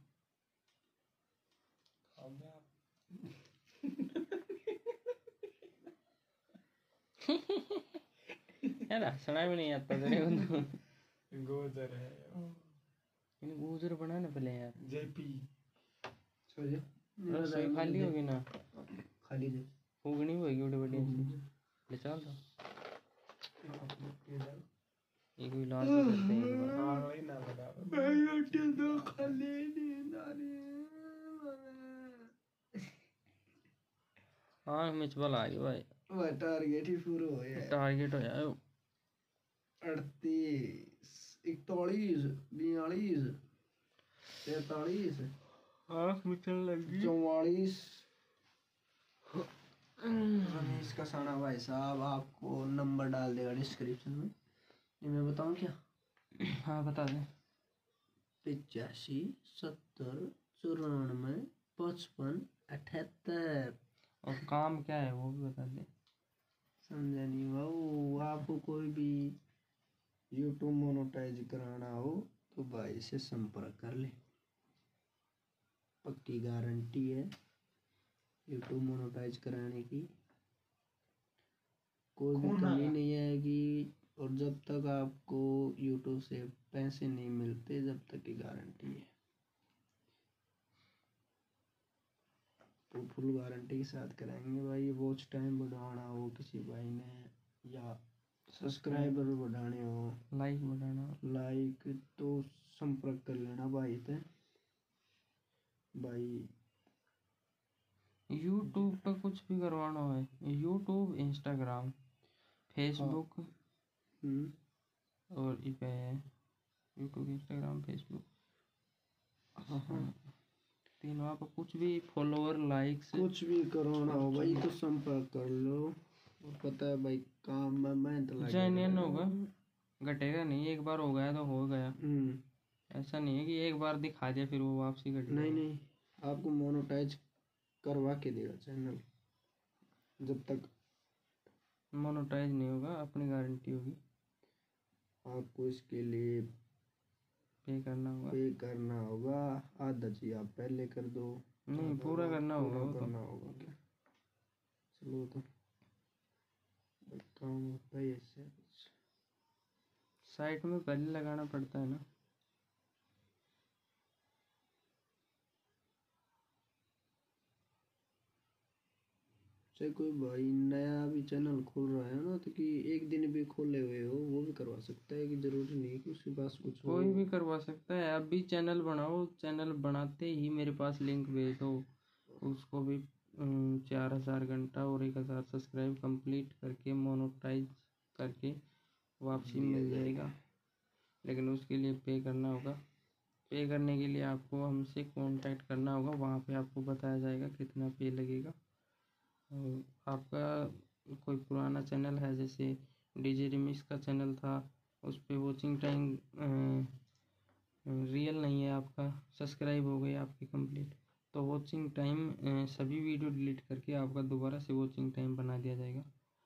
यार हंसना भी नहीं आता तेरे को तो गुजर है इन गुजर बना ना पहले यार जेपी सो जा रसोई खाली होगी ना खाली दे फूकनी होगी बड़ी बड़ी ले चल तो ये कोई इलाज भी करते हैं एक बार। हाँ वही ना बता भाई रोटी दो खाली नींद आ रही है हाँ मिचबल आ गई भाई वह टारगेट ही पूरा हो गया टारगेट हो जाए अड़तीस इकतालीस बयालीस तैतालीस हाँ मिचल लगी चौवालीस रमेश का साना भाई साहब आपको नंबर डाल देगा डिस्क्रिप्शन में। ये मैं बताऊं क्या? हाँ बता दे पिचासी सत्तर चौरानवे पचपन अठहत्तर। और काम क्या है वो भी बता दे। समझा नहीं भाऊ आपको कोई भी यूट्यूब मोनेटाइज कराना हो तो भाई से संपर्क कर ले पक्की गारंटी है यूट्यूब मोनेटाइज कराने की कोई भी कमी नहीं आएगी। और जब तक आपको यूट्यूब से पैसे नहीं मिलते जब तक की गारंटी है, तो फुल गारंटी के साथ कराएंगे भाई। वॉच टाइम बढ़ाना हो किसी भाई ने, या सब्सक्राइबर बढ़ाने हो, लाइक बढ़ाना, लाइक, तो संपर्क कर लेना भाई थे भाई। यूट्यूब पे कुछ भी करवाना है, यूट्यूब, इंस्टाग्राम, फेसबुक हम्म और ई पे है यूट्यूब, इंस्टाग्राम, फेसबुक, हाँ हाँ, तीनों पे कुछ भी फॉलोअर, लाइक्स, कुछ भी करवाना हो भाई तो संपर्क कर लो। और पता है भाई काम में मेहनत लगेगा, जेन्युइन होगा, घटेगा नहीं। एक बार हो गया तो हो गया, हम्म ऐसा नहीं है कि एक बार दिखा दिया फिर वो वापसी घट नहीं नहीं, आपको मोनेटाइज करवा के देगा चैनल, जब तक मोनेटाइज नहीं होगा, अपनी गारंटी होगी। आपको इसके लिए पे करना होगा, पे करना होगा। आधा जी आप पहले कर दो, नहीं आधा पूरा बाद करना होगा, पूरा वो तो करना होगा क्या। चलो तो भाई काम होता है ऐसे कुछ। साइट में पहले लगाना पड़ता है ना। चाहे कोई भाई नया भी चैनल खोल रहा है ना, तो कि एक दिन भी खोले हुए हो वो भी करवा सकता है, कि जरूरी नहीं कि उसके पास कुछ हो। कोई भी करवा सकता है। अब भी चैनल बनाओ, चैनल बनाते ही मेरे पास लिंक भेज दो, उसको भी अम, चार हजार घंटा और एक हजार सब्सक्राइब कंप्लीट करके मोनेटाइज करके वापसी मिल जाएगा। लेकिन उसके लिए पे करना होगा। पे करने के लिए आपको हमसे कांटेक्ट करना होगा, वहाँ पे आपको बताया जाएगा कितना पे लगेगा। और आपका कोई पुराना चैनल है, जैसे डीजे रिमिक्स का चैनल था, उस पर वॉचिंग टाइम रियल नहीं है, आपका सब्सक्राइब हो गए आपके कंप्लीट, तो वॉचिंग टाइम सभी वीडियो डिलीट करके आपका दोबारा से वॉचिंग टाइम बना दिया जाएगा।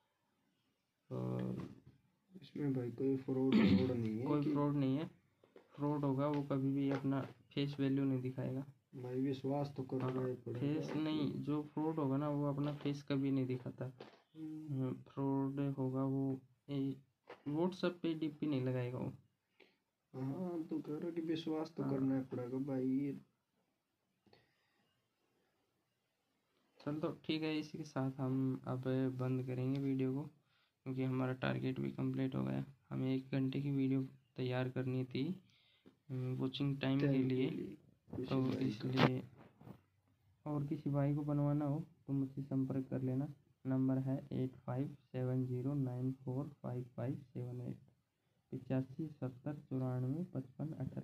और इसमें भाई कोई फ्रॉड फ्रॉड नहीं है कोई कि फ्रॉड नहीं है। फ्रॉड होगा वो कभी भी अपना फेस वैल्यू नहीं दिखाएगा। भाई विश्वास तो करना ही पड़ेगा। फेस नहीं, जो फ्रॉड होगा ना वो अपना फेस कभी नहीं दिखाता। फ्रॉड होगा वो व्हाट्सएप पे डीपी नहीं लगाएगा वो। हाँ तो कह रहा कि विश्वास तो हाँ। करना ही पड़ेगा भाई। चल तो ठीक है, इसी के साथ हम अब बंद करेंगे वीडियो को, क्योंकि हमारा टारगेट भी कंप्लीट हो गया। हमें एक घंटे की वीडियो तैयार करनी थी वॉचिंग टाइम के लिए, तो इसलिए और किसी भाई को बनवाना हो तो मुझसे संपर्क कर लेना। नंबर है eight five seven zero nine four five five seven eight, पचासी सत्तर चौरानवे पचपन अठहत्तर।